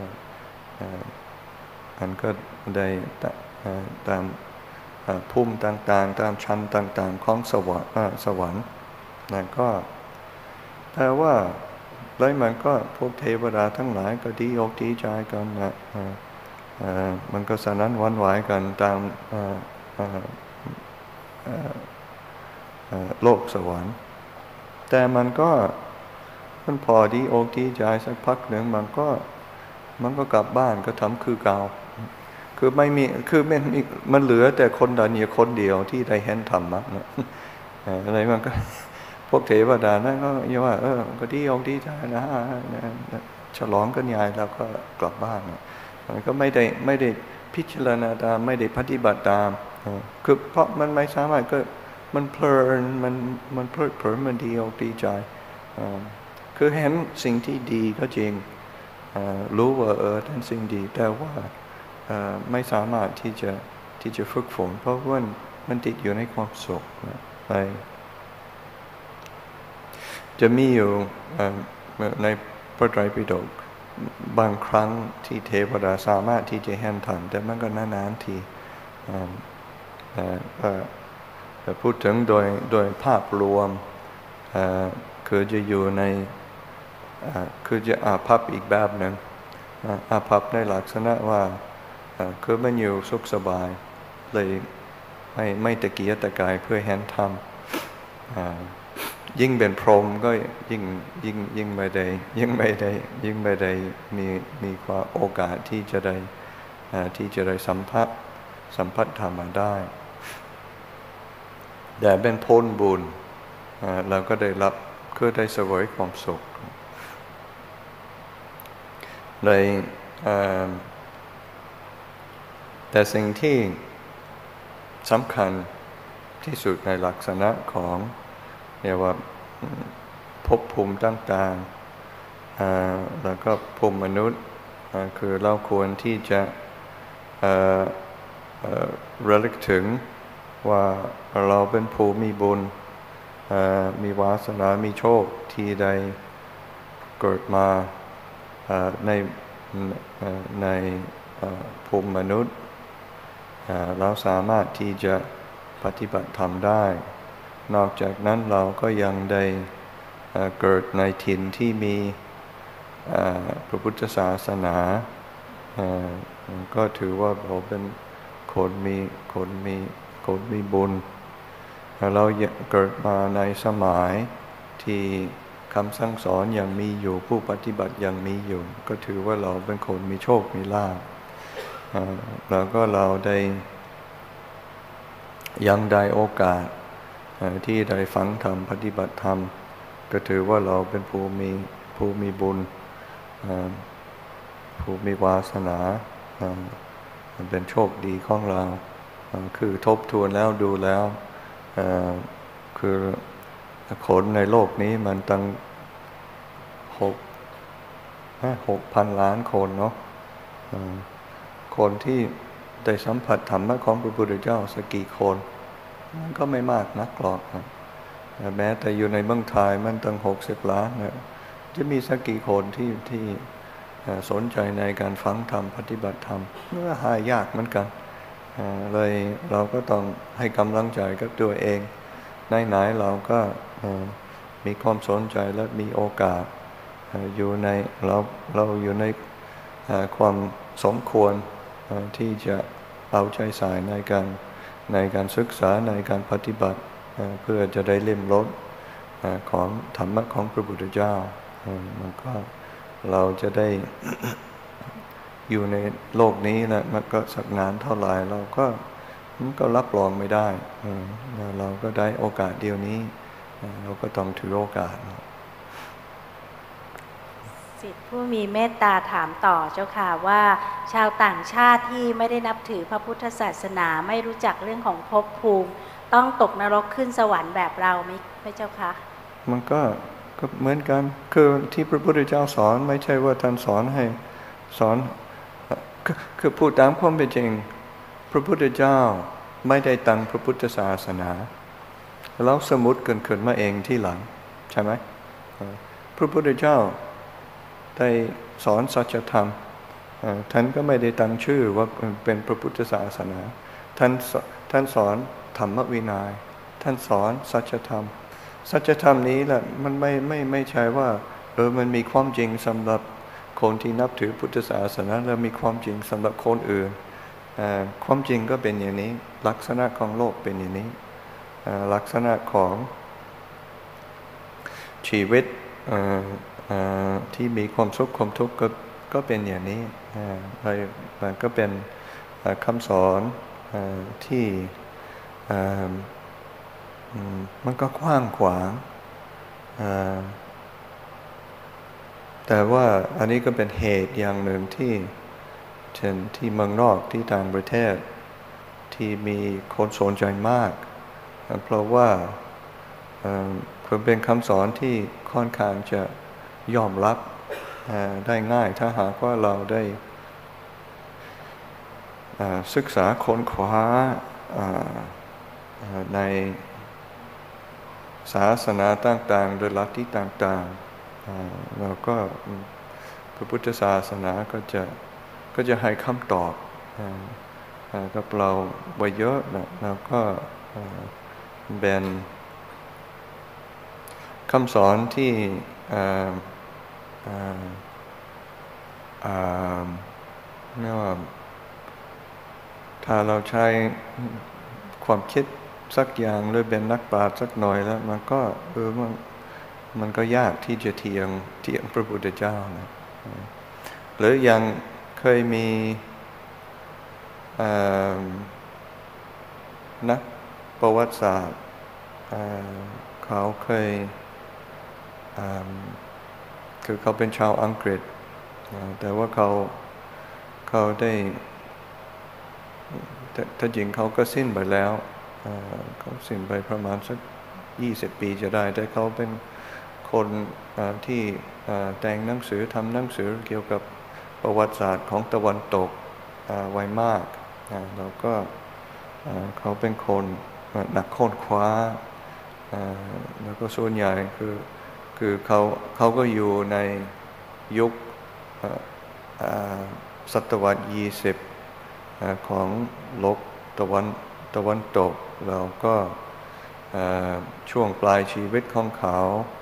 มันก็ได้ตามภูมิต่างๆตามชั้นต่างๆของสวรรค์สวรรค์นั่นก็แต่ว่าแล้วมันก็พวกเทวดาทั้งหลายก็ดีอกดีใจกันนะมันก็สนั่นหวั่นไหวกันตามโลกสวรรค์แต่มันก็มันพอดีอกดีใจสักพักหนึ่งมันก็มันก็กลับบ้านก็ทำคือเก่าคือไม่มีคือมันมันเหลือแต่คนเดียวคนเดียวที่ได้เห็นธรรมะนะอะไรมันก็พวกเทวดานั่นก็เรียกว่าเออก็ดีอกดีใจนะฉลองกันใหญ่แล้วก็กลับบ้านมันก็ไม่ได้ไม่ได้พิจารณาตามไม่ได้ปฏิบัติตามคือเพราะมันไม่สามารถก็มันเพลินมันมันเพลิดเพลินมันดีอกดีใจคือเห็นสิ่งที่ดีก็จริงรู้ว่าเออเป็นสิ่งดีแต่ว่าไม่สามารถที่จะที่จะฝึกฝนเพราะว่ามันติดอยู่ในความสุขไปจะมีอยู่ในพระไตรปิฎกบางครั้งที่เทวดาสามารถที่จะเห็นธรรมแต่มันก็นานๆทีแต่พูดถึงโดยโดยภาพรวมคือจะอยู่ในคือจะอาภัพอีกแบบหนึ่งอาภัพในลักษณะว่าคือมันอยู่สุขสบายเลยไม่ไม่ตะเกียกตะกายเพื่อเห็นธรรมยิ่งเป็นพรหมก็ยิ่งยิ่งยิ่งไม่ได้ยิ่งไม่ได้ยิ่งไม่ได้มีมีความโอกาสที่จะได้ที่จะได้สัมผัสสัมผัสธรรมได้แต่เป็นผลบุญเราก็ได้รับคือได้เสวยความสุขเลยแต่สิ่งที่สำคัญที่สุดในลักษณะของเรียกว่าภพภูมิต่างๆแล้วก็ภูมิมนุษย์คือเราควรที่จะระลึกถึงว่าเราเป็นผู้มีบุญมีวาสนามีโชคที่ได้เกิดมาในในภูมิมนุษย์เราสามารถที่จะปฏิบัติธรรมได้นอกจากนั้นเราก็ยังได้เกิดในถิ่นที่มีพระพุทธศาสนาก็ถือว่าเราเป็นคนมีคนมีคนมีบุญเราเกิดมาในสมัยที่คำสั่งสอนยังมีอยู่ผู้ปฏิบัติยังมีอยู่ก็ถือว่าเราเป็นคนมีโชคมีลาภแล้วก็เราได้ยังได้โอกาสที่ได้ฟังธรรมปฏิบัติธรรมก็ถือว่าเราเป็นผู้มีผู้มีบุญผู้มีวาสนาเป็นโชคดีของเราคือทบทวนแล้วดูแล้วคือคนในโลกนี้มันตั้งหกหกพันล้านคนเนาะคนที่ได้สัมผัสธรรมะของพระพุทธเจ้าสักกี่คนมันก็ไม่มากนักหรอกแม้แต่อยู่ในเมืองไทยมันตั้งหกสิบล้านเนี่ยจะมีสักกี่คนที่ที่สนใจในการฟังธรรมปฏิบัติธรรมเมื่อหายากเหมือนกันเลยเราก็ต้องให้กำลังใจกับตัวเองไหนๆเราก็มีความสนใจและมีโอกาสอยู่ในเราเราอยู่ในความสมควรที่จะเอาใจใส่ในการในการศึกษาในการปฏิบัติเพื่อจะได้เล่มรสของธรรมะของพระพุทธเจ้ามันก็เราจะได้ อยู่ในโลกนี้แหละมันก็สักนานเท่าไหร่เราก็มันก็รับรองไม่ได้เราก็ได้โอกาสเดียวนี้เราก็ต้องถือโอกาสสิทธิผู้มีเมตตาถามต่อเจ้าค่ะว่าชาวต่างชาติที่ไม่ได้นับถือพระพุทธศาสนาไม่รู้จักเรื่องของภพภูมิต้องตกนรกขึ้นสวรรค์แบบเราไหมพระเจ้าค่ะมันก็ก็เหมือนกันคือที่พระพุทธเจ้าสอนไม่ใช่ว่าท่านสอนให้สอนคือพูดตามความเป็นจริงพระพุทธเจ้าไม่ได้ตั้งพระพุทธศาสนาแล้วสมมุติเกิดขึ้นมาเองที่หลังใช่ไหมพระพุทธเจ้าได้สอนสัจธรรมท่านก็ไม่ได้ตั้งชื่อว่าเป็นพระพุทธศาสนาท่านท่านสอนธรรมวินัยท่านสอนสัจธรรมสัจธรรมนี้แหละมันไม่ไม่ไม่ใช่ว่าเออมันมีความจริงสำหรับคนที่นับถือพุทธศาสนาแล้วมีความจริงสำหรับคนอื่นความจริงก็เป็นอย่างนี้ลักษณะของโลกเป็นอย่างนี้ลักษณะของชีวิตที่มีความสุขความทุกข์ก็ก็เป็นอย่างนี้มันก็เป็นคำสอนที่มันก็กว้างขวางแต่ว่าอันนี้ก็เป็นเหตุอย่างหนึ่งที่เช่นที่เมืองนอกที่ต่างประเทศที่มีคนสนใจมากเพราะว่าเป็นคำสอนที่ค่อนข้างจะยอมรับได้ง่ายถ้าหากว่าเราได้ศึกษาค้นคว้าในศาสนาต่างๆโดยลัทธิต่างๆเราก็พระพุทธศาสนาก็จะก็จะให้คำตอบกับเราไว้เยอะนะแล้วก็เป็นคำสอนที่เรียกว่าถ้าเราใช้ความคิดสักอย่างหรือเป็นนักปราชญ์สักหน่อยแล้วมันก็เออมันมันก็ยากที่จะเทียงเทียงพระพุทธเจ้านะหรือยังเคยมีนักประวัติศาสตร์เขาเคยคือเขาเป็นชาวอังกฤษแต่ว่าเขาเขาได้ถ้าจริงเขาก็สิ้นไปแล้วเขาสิ้นไปประมาณสักยี่สิบปีจะได้แต่เขาเป็นคนที่แต่งหนังสือทำหนังสือเกี่ยวกับประวัติศาสตร์ของตะวันตกไว้มากแล้วก็เขาเป็นคนนักค้นคว้าแล้วก็ส่วนใหญ่คือคือเขาเขาก็อยู่ในยุคศตวรรษยี่สิบของโลกตะวันตะวันตกแล้วก็ช่วงปลายชีวิตของเขา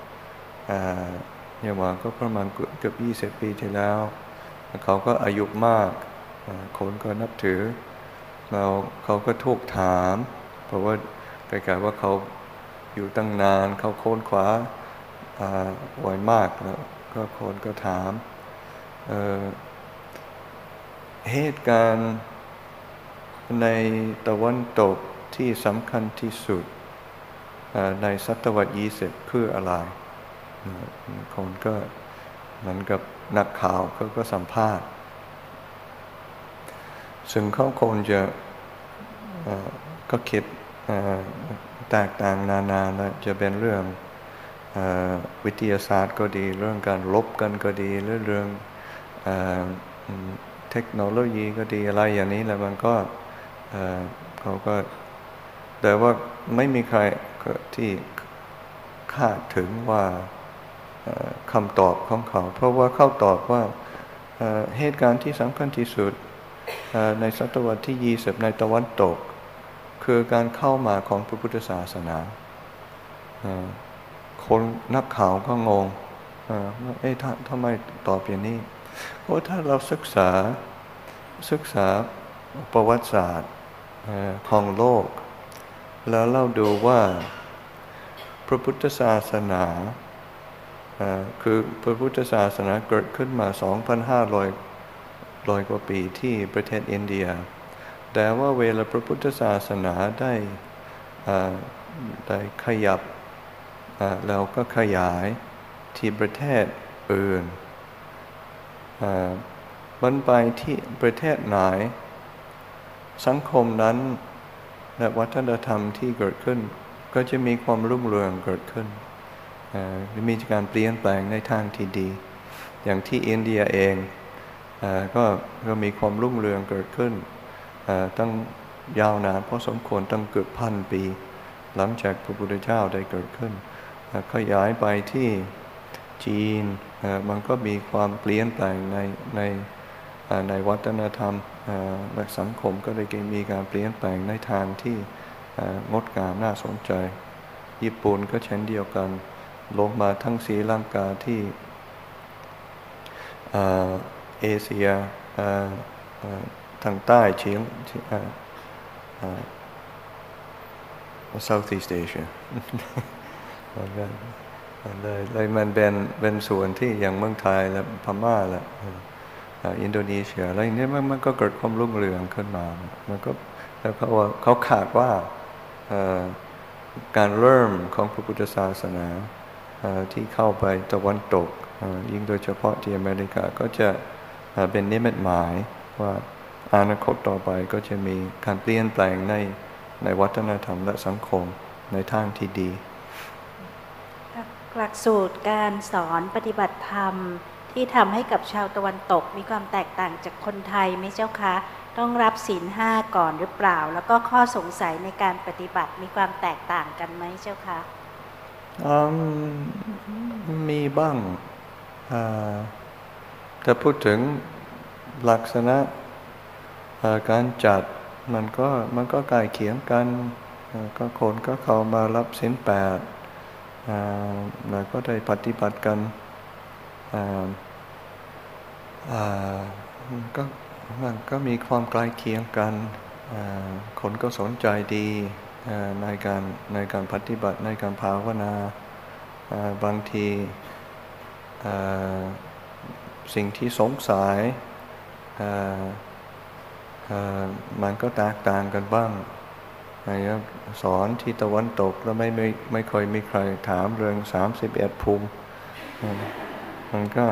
เนี่ยว่าก็ประมาณเกือบยี่สิบปีที่แล้วเขาก็อายุมากคนก็นับถือแล้วเขาก็ถูกถามเพราะว่าคล้ายๆว่าเขาอยู่ตั้งนานเขาค้นคว้าไวมากแล้วก็คนก็ถามเหตุการณ์ในตะวันตกที่สำคัญที่สุดในศตวรรษยี่สิบคืออะไรคนก็เหมือนกับนักข่าวเขาก็สัมภาษณ์ซึ่งเขาคงจะก็คิดแตกต่างนานาแล้วจะเป็นเรื่องวิทยาศาสตร์ก็ดีเรื่องการลบกันก็ดีหรือเรื่องเทคโนโลยีก็ดีอะไรอย่างนี้แล้วมันก็เขาก็แต่ว่าไม่มีใครที่คาดถึงว่าคำตอบของเขาเพราะว่าเขาตอบว่าเหตุการณ์ที่สำคัญที่สุดในศตวรรษที่ยี่สิบในตะวันตกคือการเข้ามาของพระพุทธศาสนาคนนักข่าวก็งงว่าเอ๊ะทำไมตอบอย่างนี้เพราะถ้าเราศึกษาศึกษาประวัติศาสตร์ของโลกแล้วเราดูว่าพระพุทธศาสนาคือพระพุทธศาสนาเกิดขึ้นมา สองพันห้าร้อย ร้อยกว่าปีที่ประเทศอินเดียแต่ว่าเวลาพระพุทธศาสนาได้ได้ขยับแล้วก็ขยายที่ประเทศอื่นมันไปที่ประเทศไหนสังคมนั้นและวัฒนธรรมที่เกิดขึ้นก็จะมีความรุ่งเรืองเกิดขึ้นมีการเปลี่ยนแปลงในทางที่ดีอย่างที่อินเดียเองก็ก็มีความรุ่งเรืองเกิดขึ้นตั้งยาวนานพอสมควรตั้งเกือบพันปีหลังจากพระพุทธเจ้าได้เกิดขึ้นขยายไปที่จีนมันก็มีความเปลี่ยนแปลงในในในวัฒนธรรมและสังคมก็ได้มีการเปลี่ยนแปลงในทางที่งดงามน่าสนใจญี่ปุ่นก็เช่นเดียวกันลงมาทั้งศรีลังกาที่เอเชียทางใต้เฉียง Southeast Asia เลยเลยมันเป็นเป็นส่วนที่อย่างเมืองไทยและพม่าและอินโดนีเซียอะไรอย่างนี้มันมันก็เกิดความรุ่งเรืองขึ้นมามันก็แล้วเขาว่าเขาขาดว่าการเริ่มของพระพุทธศาสนาที่เข้าไปตะวันตกยิ่งโดยเฉพาะที่อเมริกาก็จะเป็นนิมิตหมายว่าอนาคตต่อไปก็จะมีการเปลี่ยนแปลงในในวัฒนธรรมและสังคมในทางที่ดีหลักสูตรการสอนปฏิบัติธรรมที่ทำให้กับชาวตะวันตกมีความแตกต่างจากคนไทยไหมเจ้าคะต้องรับศีลห้าก่อนหรือเปล่าแล้วก็ข้อสงสัยในการปฏิบัติมีความแตกต่างกันไหมเจ้าคะมีบ้างแต่พูดถึงลักษณะการจัดมันก็มันก็ใกล้เคียงกันก็คนก็เข้ามารับศีลแปดแล้วก็ได้ปฏิบัติกันก็มันก็มีความใกล้เคียงกันคนก็สนใจดีในการในการปฏิบัติในการภาวนาบางทีสิ่งที่สงสัยมันก็แตกต่างกันบ้างสอนที่ตะวันตกแล้วไม่ไม่ไม่เคยมีใครถามเรื่องสามสิบเอ็ดภูมิมันก็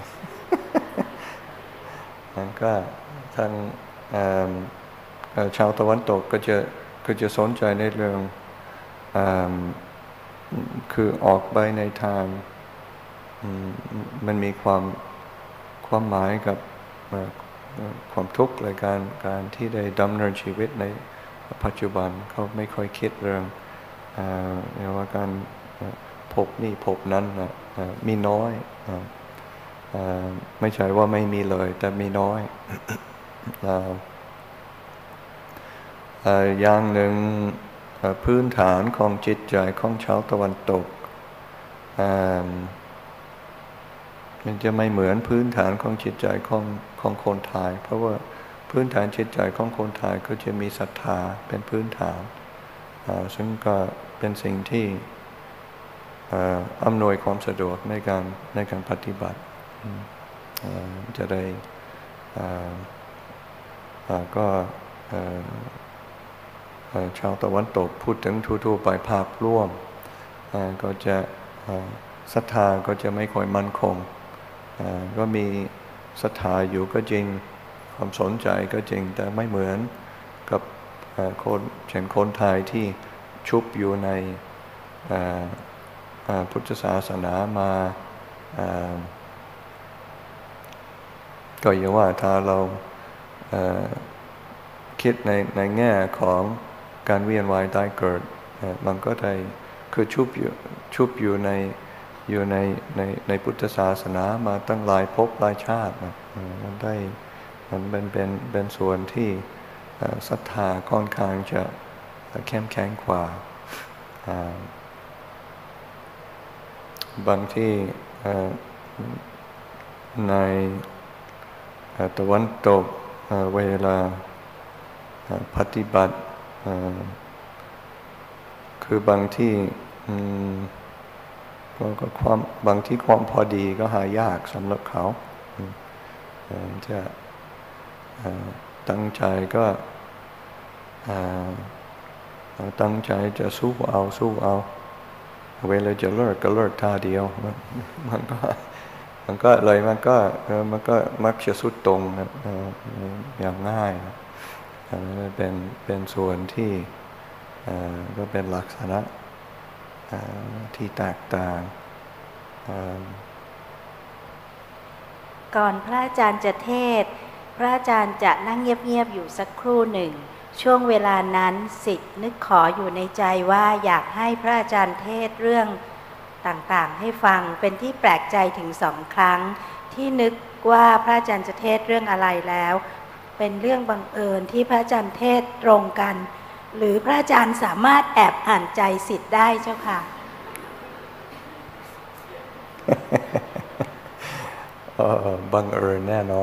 มันก็ทางชาวตะวันตกก็จะก็จะสนใจในเรื่องคือออกไปในทางมันมีความความหมายกับความทุกข์และการการที่ได้ดำเนินชีวิตในปัจจุบันเขาไม่ค่อยคิดเรื่องเรียกว่าการพบนี่พบนั้นนะมีน้อยไม่ใช่ว่าไม่มีเลยแต่มีน้อยอย่างหนึ่งพื้นฐานของจิตใจของชาวตะวันตกมันจะไม่เหมือนพื้นฐานของจิตใจของของคนไทยเพราะว่าพื้นฐานจิตใจของคนไทยก็จะมีศรัทธาเป็นพื้นฐานซึ่งก็เป็นสิ่งที่อำนวยความสะดวกในการในการปฏิบัติจะได้ก็ชาวตะวันตกพูดถึงทั่วๆไปภาพร่วมก็จะศรัทธาก็จะไม่ค่อยมั่นคงก็มีศรัทธาอยู่ก็จริงความสนใจก็จริงแต่ไม่เหมือนกับคนเช่นคนไทยที่ชุบอยู่ในพุทธศาสนามาก็อย่างว่าถ้าเราคิดในในแง่ของการเวียนว่ายตายเกิดมันก็ได้คือชุบอยู่ชุบอยู่ในอยู่ในในในพุทธศาสนามาตั้งหลายภพหลายชาติมันได้มันเป็นเป็นเป็นส่วนที่ศรัทธาค่อนข้างจะเข้มแข็งกว่าบางที่ในตะวันตกเวลาปฏิบัติคือบางที่ก็ความบางที่ความพอดีก็หายากสำหรับเขาจะตั้งใจก็ตั้งใจจะสู้เอาสู้เอาเวลาจะเลิกก็เลิกท่าเดียวมันก็มันก็เลยมันก็มันก็มักจะสุดตรงนะอย่างง่ายเป็นเป็นส่วนที่ก็เป็นลักษณะที่แตกต่างก่อนพระอาจารย์จะเทศน์พระอาจารย์จะนั่งเงียบๆอยู่สักครู่หนึ่งช่วงเวลานั้นศิษย์นึกขออยู่ในใจว่าอยากให้พระอาจารย์เทศน์เรื่องต่างๆให้ฟังเป็นที่แปลกใจถึงสองครั้งที่นึกว่าพระอาจารย์จะเทศน์เรื่องอะไรแล้วเป็นเรื่องบังเอิญที่พระอาจารย์เทศน์ตรงกันหรือพระอาจารย์สามารถแอบอ่านใจศิษย์ได้เจ้าค่ะบังเอิญแน่นอน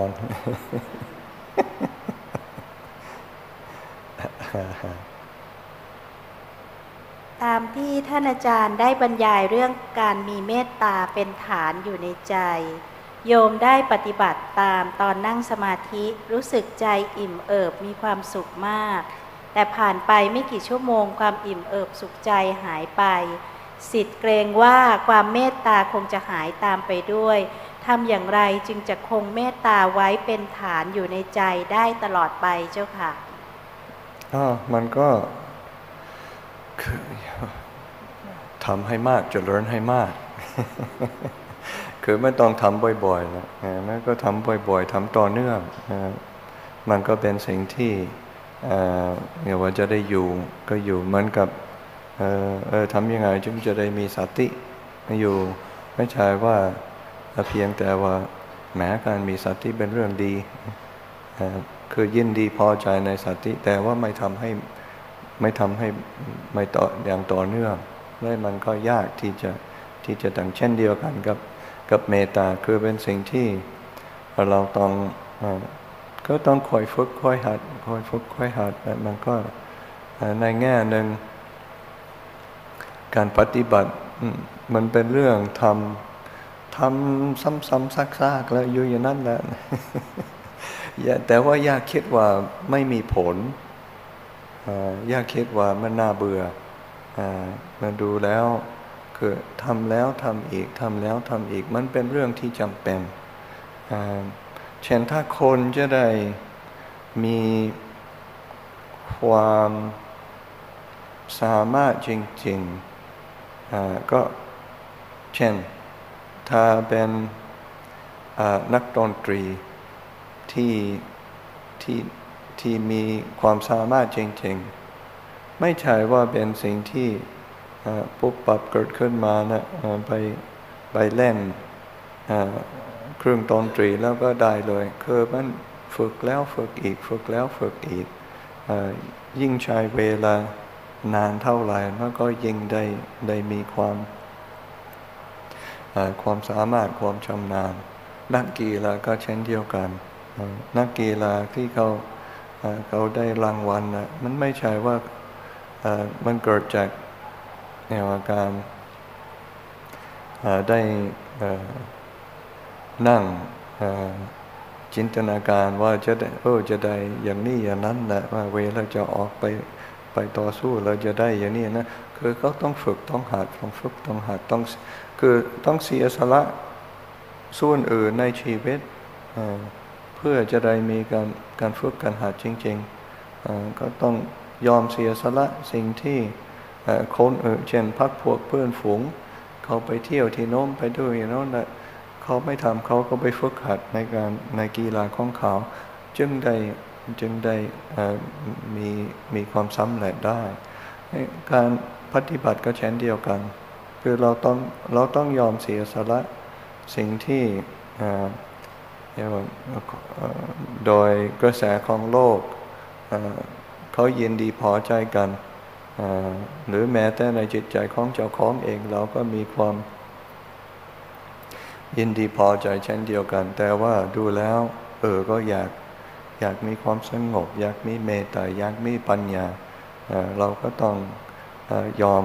อตามที่ท่านอาจารย์ได้บรรยายเรื่องการมีเมตตาเป็นฐานอยู่ในใจโยมได้ปฏิบัติตามตอนนั่งสมาธิรู้สึกใจอิ่มเอิบมีความสุขมากแต่ผ่านไปไม่กี่ชั่วโมงความอิ่มเอิบสุขใจหายไปศิษย์เกรงว่าความเมตตาคงจะหายตามไปด้วยทำอย่างไรจึงจะคงเมตตาไว้เป็นฐานอยู่ในใจได้ตลอดไปเจ้าค่ะอ๋อมันก็คือทำให้มากเจริญให้มาก คือไม่ต้องทำบ่อยๆนะนั่นก็ทำบ่อยๆทำต่อเนื่องมันก็เป็นสิ่งที่เนี่ยว่าจะได้อยู่ก็อยู่เหมือนกับเออเออทำยังไงจึงจะได้มีสติอยู่ไม่ใช่ว่าเพียงแต่ว่าแม้การมีสติเป็นเรื่องดีคือยินดีพอใจในสติแต่ว่าไม่ทำให้ไม่ทำให้ไม่ต่ออย่างต่อเนื่องและมันก็ยากที่จะที่จะตั้งเช่นเดียวกันกับกับเมตตาคือเป็นสิ่งที่เราต้องก็ต้องคอยฝึกคอยหัดคอยฝึกคอยหัดมันก็ในแง่หนึ่งการปฏิบัติมันเป็นเรื่องทำทำซ้ำๆซักๆแล้วอยู่อย่างนั้นแหละแต่ว่าอย่าคิดว่าไม่มีผลอย่าคิดว่ามันน่าเบื่อมาดูแล้วคือทำแล้วทำอีกทำแล้วทำอีกมันเป็นเรื่องที่จำเป็นเช่นถ้าคนจะได้มีความสามารถจริงๆก็เช่นถ้าเป็นนักดนตรีที่ที่ที่มีความสามารถจริงๆไม่ใช่ว่าเป็นสิ่งที่ปุ๊บปับเกิดขึ้นมานะไปไปเล่นเครื่องดนตรีแล้วก็ได้เลยคือมันฝึกแล้วฝึกอีกฝึกแล้วฝึกอีกยิ่งใช้เวลานานเท่าไหร่มันก็ยิ่งได้ได้มีความความสามารถความชำนาญนักกีฬาก็เช่นเดียวกันนักกีฬาที่เขาเขาได้รางวัลนะมันไม่ใช่ว่ามันเกิดจากแนวการได้นั่งจินตนาการว่าจะได้เออจะได้อย่างนี้อย่างนั้นแหละว่าเวลาจะออกไปไปต่อสู้เราจะได้อย่างนี้นะคือเขาต้องฝึกต้องหัดต้องฝึกต้องหัดต้องคือต้องเสียสละส่วนอื่นในชีวิตเพื่อจะได้มีการการฝึกการหัดจริงๆก็ต้องยอมเสียสละสิ่งที่คนอื่นเช่นพักพวกเพื่อนฝูงเขาไปเที่ยวที่โน้มไปด้วยโน้นนะเขาไม่ทำเขาก็ไปฝึกหัดในการในกีฬาของเขาจึงได้จึงได้มีมีความสำเร็จได้การปฏิบัติก็เช่นเดียวกันคือเราต้องเราต้องยอมเสียสละสิ่งที่โดยกระแสของโลกเขายินดีพอใจกันหรือแม้แต่ในจิตใจของเจ้าของเองเราก็มีความยินดีพอใจเช่นเดียวกันแต่ว่าดูแล้วเออก็อยากอยากมีความสงบอยากมีเมตตาอยากมีปัญญาเราก็ต้องยอม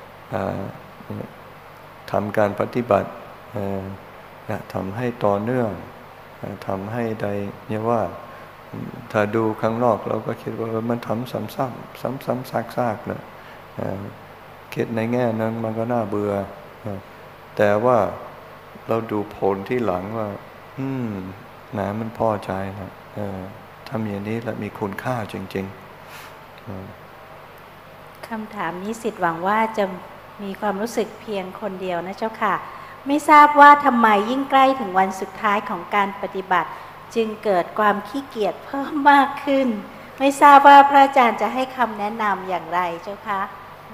ทำการปฏิบัติทำให้ต่อเนื่องทำให้ได้เนี่ยว่าถ้าดูข้างนอกเราก็คิดว่ามันทำซ้ำๆซ้ำๆซากๆนะคิดในแง่นั้นมันก็น่าเบื่อแต่ว่าเราดูผลที่หลังว่าอืมนะมันพอใจนะทำอย่างนี้แล้วมีคุณค่าจริงๆคำถามนี้สิทธิ์หวังว่าจะมีความรู้สึกเพียงคนเดียวนะเจ้าค่ะไม่ทราบว่าทำไมยิ่งใกล้ถึงวันสุดท้ายของการปฏิบัติจึงเกิดความขี้เกียจเพิ่มมากขึ้นไม่ทราบว่าพระอาจารย์จะให้คำแนะนำอย่างไรเจ้าคะ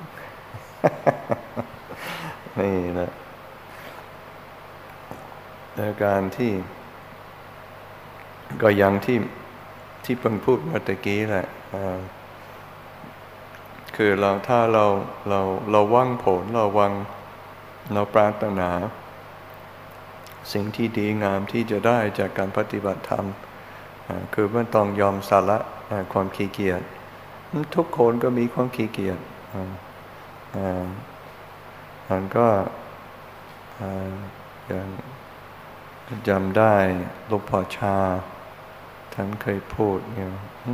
นี่นะในการที่ก็อย่างที่ที่เพิ่งพูดเมื่อตะกี้แหละคือเราถ้าเราเราเราหวังผลเราหวังเราปรารถนาสิ่งที่ดีงามที่จะได้จากการปฏิบัติธรรมคือไม่ต้องยอมสละความขี้เกียจทุกคนก็มีความขี้เกียจมันก็อย่างจำได้หลวงพ่อชาท่านเคยพูดเนี่ย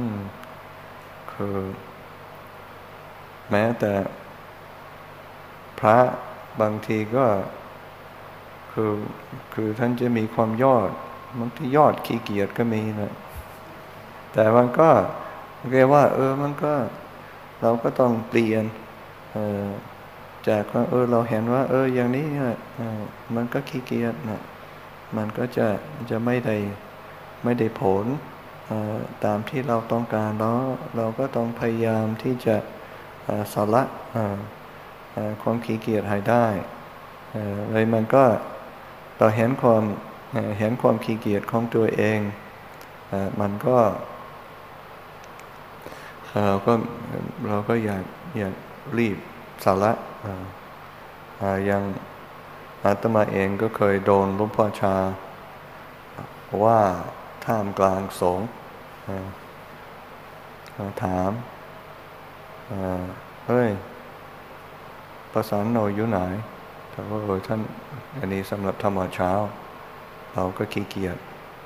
คือแม้แต่พระบางทีก็คือคือท่านจะมีความยอดบางทียอดขี้เกียจก็มีนะแต่มันก็เรียกว่าเออมันก็เราก็ต้องเปลี่ยนเออจากว่าเออเราเห็นว่าเอออย่างนี้เนี่ยมันก็ขี้เกียจนะมันก็จะจะไม่ได้ไม่ได้ผลตามที่เราต้องการแล้วเราก็ต้องพยายามที่จะสละความขี้เกียจให้ได้เลยมันก็เราเห็นความเห็นความขี้เกียจของตัวเองมันก็เราก็เราก็อยากอยากรีบสละอย่างอาตมาเองก็เคยโดนหลวงพ่อชาว่าท่ามกลางสงฆ์ถามเฮ้ยประสานโนอยู่ไหนแต่ว่าเออท่านอันนี้สำหรับธรรมะเช้าเราก็ขี้เกียจ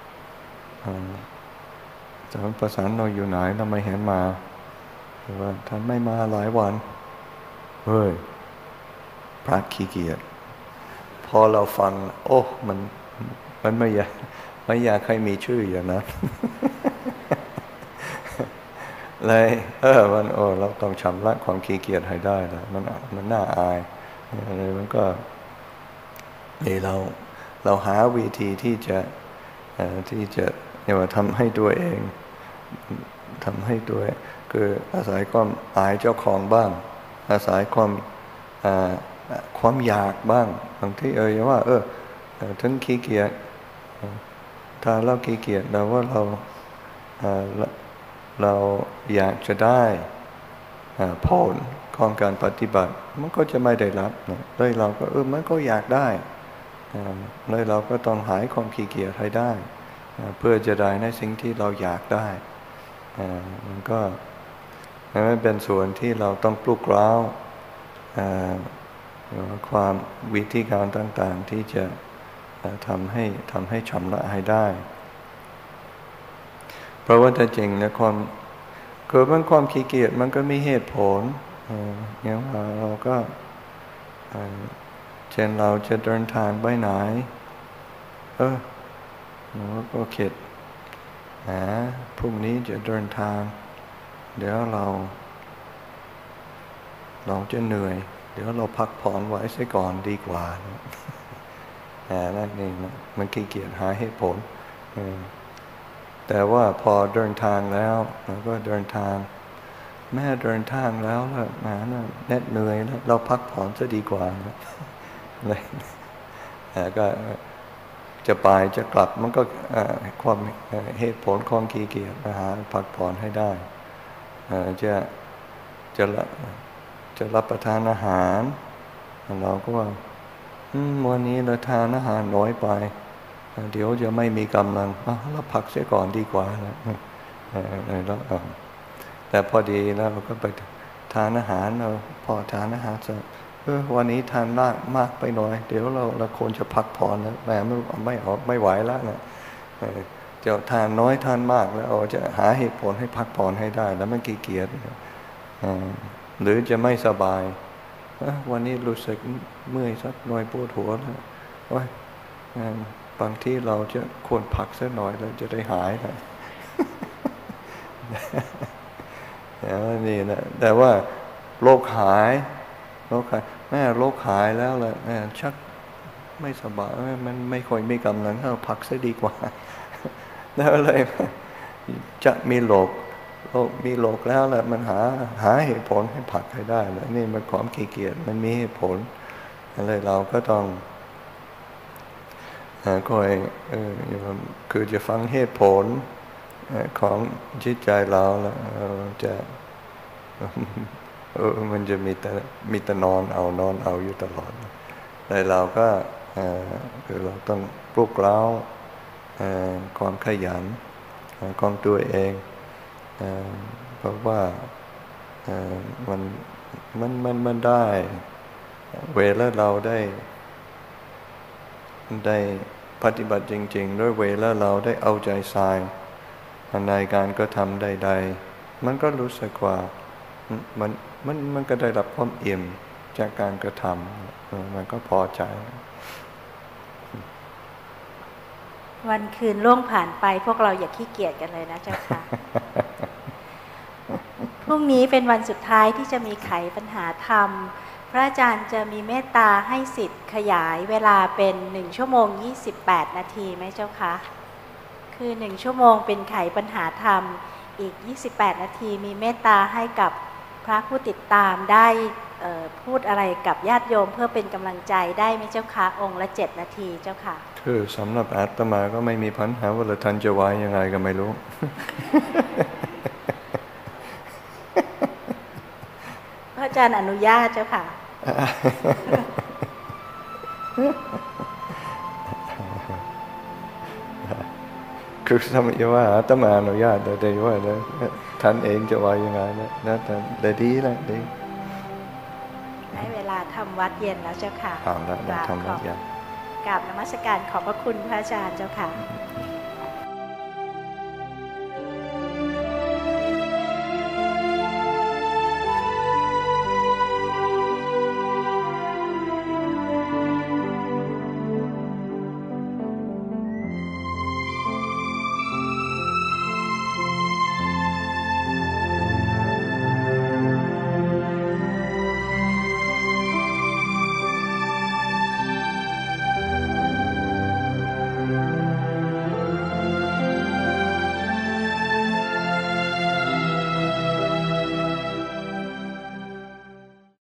แต่ว่าประสานโนอยู่ไหนเราไม่เห็นมาแต่ว่าท่านไม่มาหลายวันเฮ้ยพระขี้เกียจพอเราฟังโอ้มันมันไม่อยากไม่อยากให้มีชื่ออย่างนั้นเลยเออมันโอ้เราต้องชำระความขี้เกียจให้ได้แล้วมันมันน่าอายเลยมันก็นี่เราเราหาวิธีที่จะที่จะเนี่ยว่าทำให้ตัวเองทำให้ตัวคืออาศัยความอายเจ้าของบ้างอาศัยความความอยากบ้างบางทีเออว่าเออถึงขี้เกียจถ้าเราขี้เกียจเราว่าเราเราอยากจะได้ผลของการปฏิบัติมันก็จะไม่ได้รับเลยเราก็เออมันก็อยากได้เลยเราก็ต้องหายความขี้เกียจให้ได้เพื่อจะได้ในสิ่งที่เราอยากได้มันก็มันเป็นส่วนที่เราต้องปลุกเร้าความวิธีการต่างๆที่จะทำให้ทำให้ชำระให้ได้เพราะว่าถ้าจริงนะความเกิดมันความขี้เกียจมันก็มีเหตุผลอย่างเราก็เช่นเราจะเดินทางไปไหนเออเราก็คิดนะพรุ่งนี้จะเดินทางเดี๋ยวเราเราจะเหนื่อยเดี๋ยวเราพักผ่อนไว้ซะก่อนดีกว่านั่นเองมันขี้เกียจหาเหตุผลแต่ว่าพอเดินทางแล้วเราก็เดินทางแม่เดินทางแล้วแล้วนะเหน็ดเหนื่อยแล้วเราพักผ่อนซะดีกว่าเลยก็จะไปจะกลับมันก็ความเหตุผลความขี้เกียจหาพักผ่อนให้ได้จะจะจะรับประทานอาหารเราก็ว่าวันนี้เราทานอาหารน้อยไปเดี๋ยวจะไม่มีกำลังเราพักเสียก่อนดีกว่านะแล้วแต่พอดีแล้วเราก็ไปทานอาหารเราพอทานอาหารจะเออวันนี้ทานมากมากไปหน่อยเดี๋ยวเราเราควรจะพักผ่อนแล้วแหมไม่ไม่ออกไม่ไหวแล้วนะจะทานน้อยทานมากแล้วจะหาเหตุผลให้พักผ่อนให้ได้แล้วมันขี้เกียจหรือจะไม่สบายวันนี้รู้สึกเมื่อยสักหน่อยปวดหัวแล้วโอ้ยบางที่เราจะควรพักสักหน่อยแล้วจะได้หายนะนี่นะแต่ว่าโรคหายโรคหายแม่โรคหายแล้วแหละชักไม่สบายมันไม่ค่อยมีกำลังเราพักซะดีกว่าแล้วเลยจะมีโรคโรคมีโรคแล้วแหละมันหาหาเหตุผลให้พักให้ได้แล้วนี่มันความขี้เกียจมันมีเหตุผลอะไรเราก็ต้องคอยเออคือจะฟังเหตุผลของจิตใจเราแล้วจะเออมันจะมีแต่มีแต่นอนเอานอนเอาอยู่ตลอดแต่เราก็คือเราต้องปลุกเร้าความขยันของตัวเองเพราะว่ามันมันมันมันได้เวลาเราได้ได้ปฏิบัติจริงๆด้วยเวลาเราได้เอาใจใส่ในการก็ทำใดๆมันก็รู้สึกว่ามันมันมันก็ได้รับความอิ่มจากการกระทำมันก็พอใจวันคืนล่วงผ่านไปพวกเราอย่าขี้เกียจกันเลยนะเจ้าค่ะ พรุ่งนี้เป็นวันสุดท้ายที่จะมีไขปัญหาธรรมพระอาจารย์จะมีเมตตาให้สิทธิ์ขยายเวลาเป็นหนึ่งชั่วโมงยี่สิบแปดนาทีไหมเจ้าคะคือหนึ่งชั่วโมงเป็นไขปัญหาธรรมอีกยี่สิบแปดนาทีมีเมตตาให้กับพระผู้ติดตามได้พูดอะไรกับญาติโยมเพื่อเป็นกำลังใจได้ไหมเจ้าคะองค์ละเจ็ดนาทีเจ้าค่ะคือสำหรับอาตมาก็ไม่มีปัญหาว่าท่านจะไว้ยังไงก็ไม่รู้พระอาจารย์อนุญาตเจ้าค่ะคือสมัยว่าอาตมาอนุญาตแต่เดี๋ยวว่าท่านเองจะไว้ยังไงนะนะแต่ดีนะดีได้เวลาทำวัดเย็นแล้วเจ้าค่ะเอาละทำวัดเย็นกราบนมัสการขอบพระคุณพระอาจารย์เจ้าค่ะ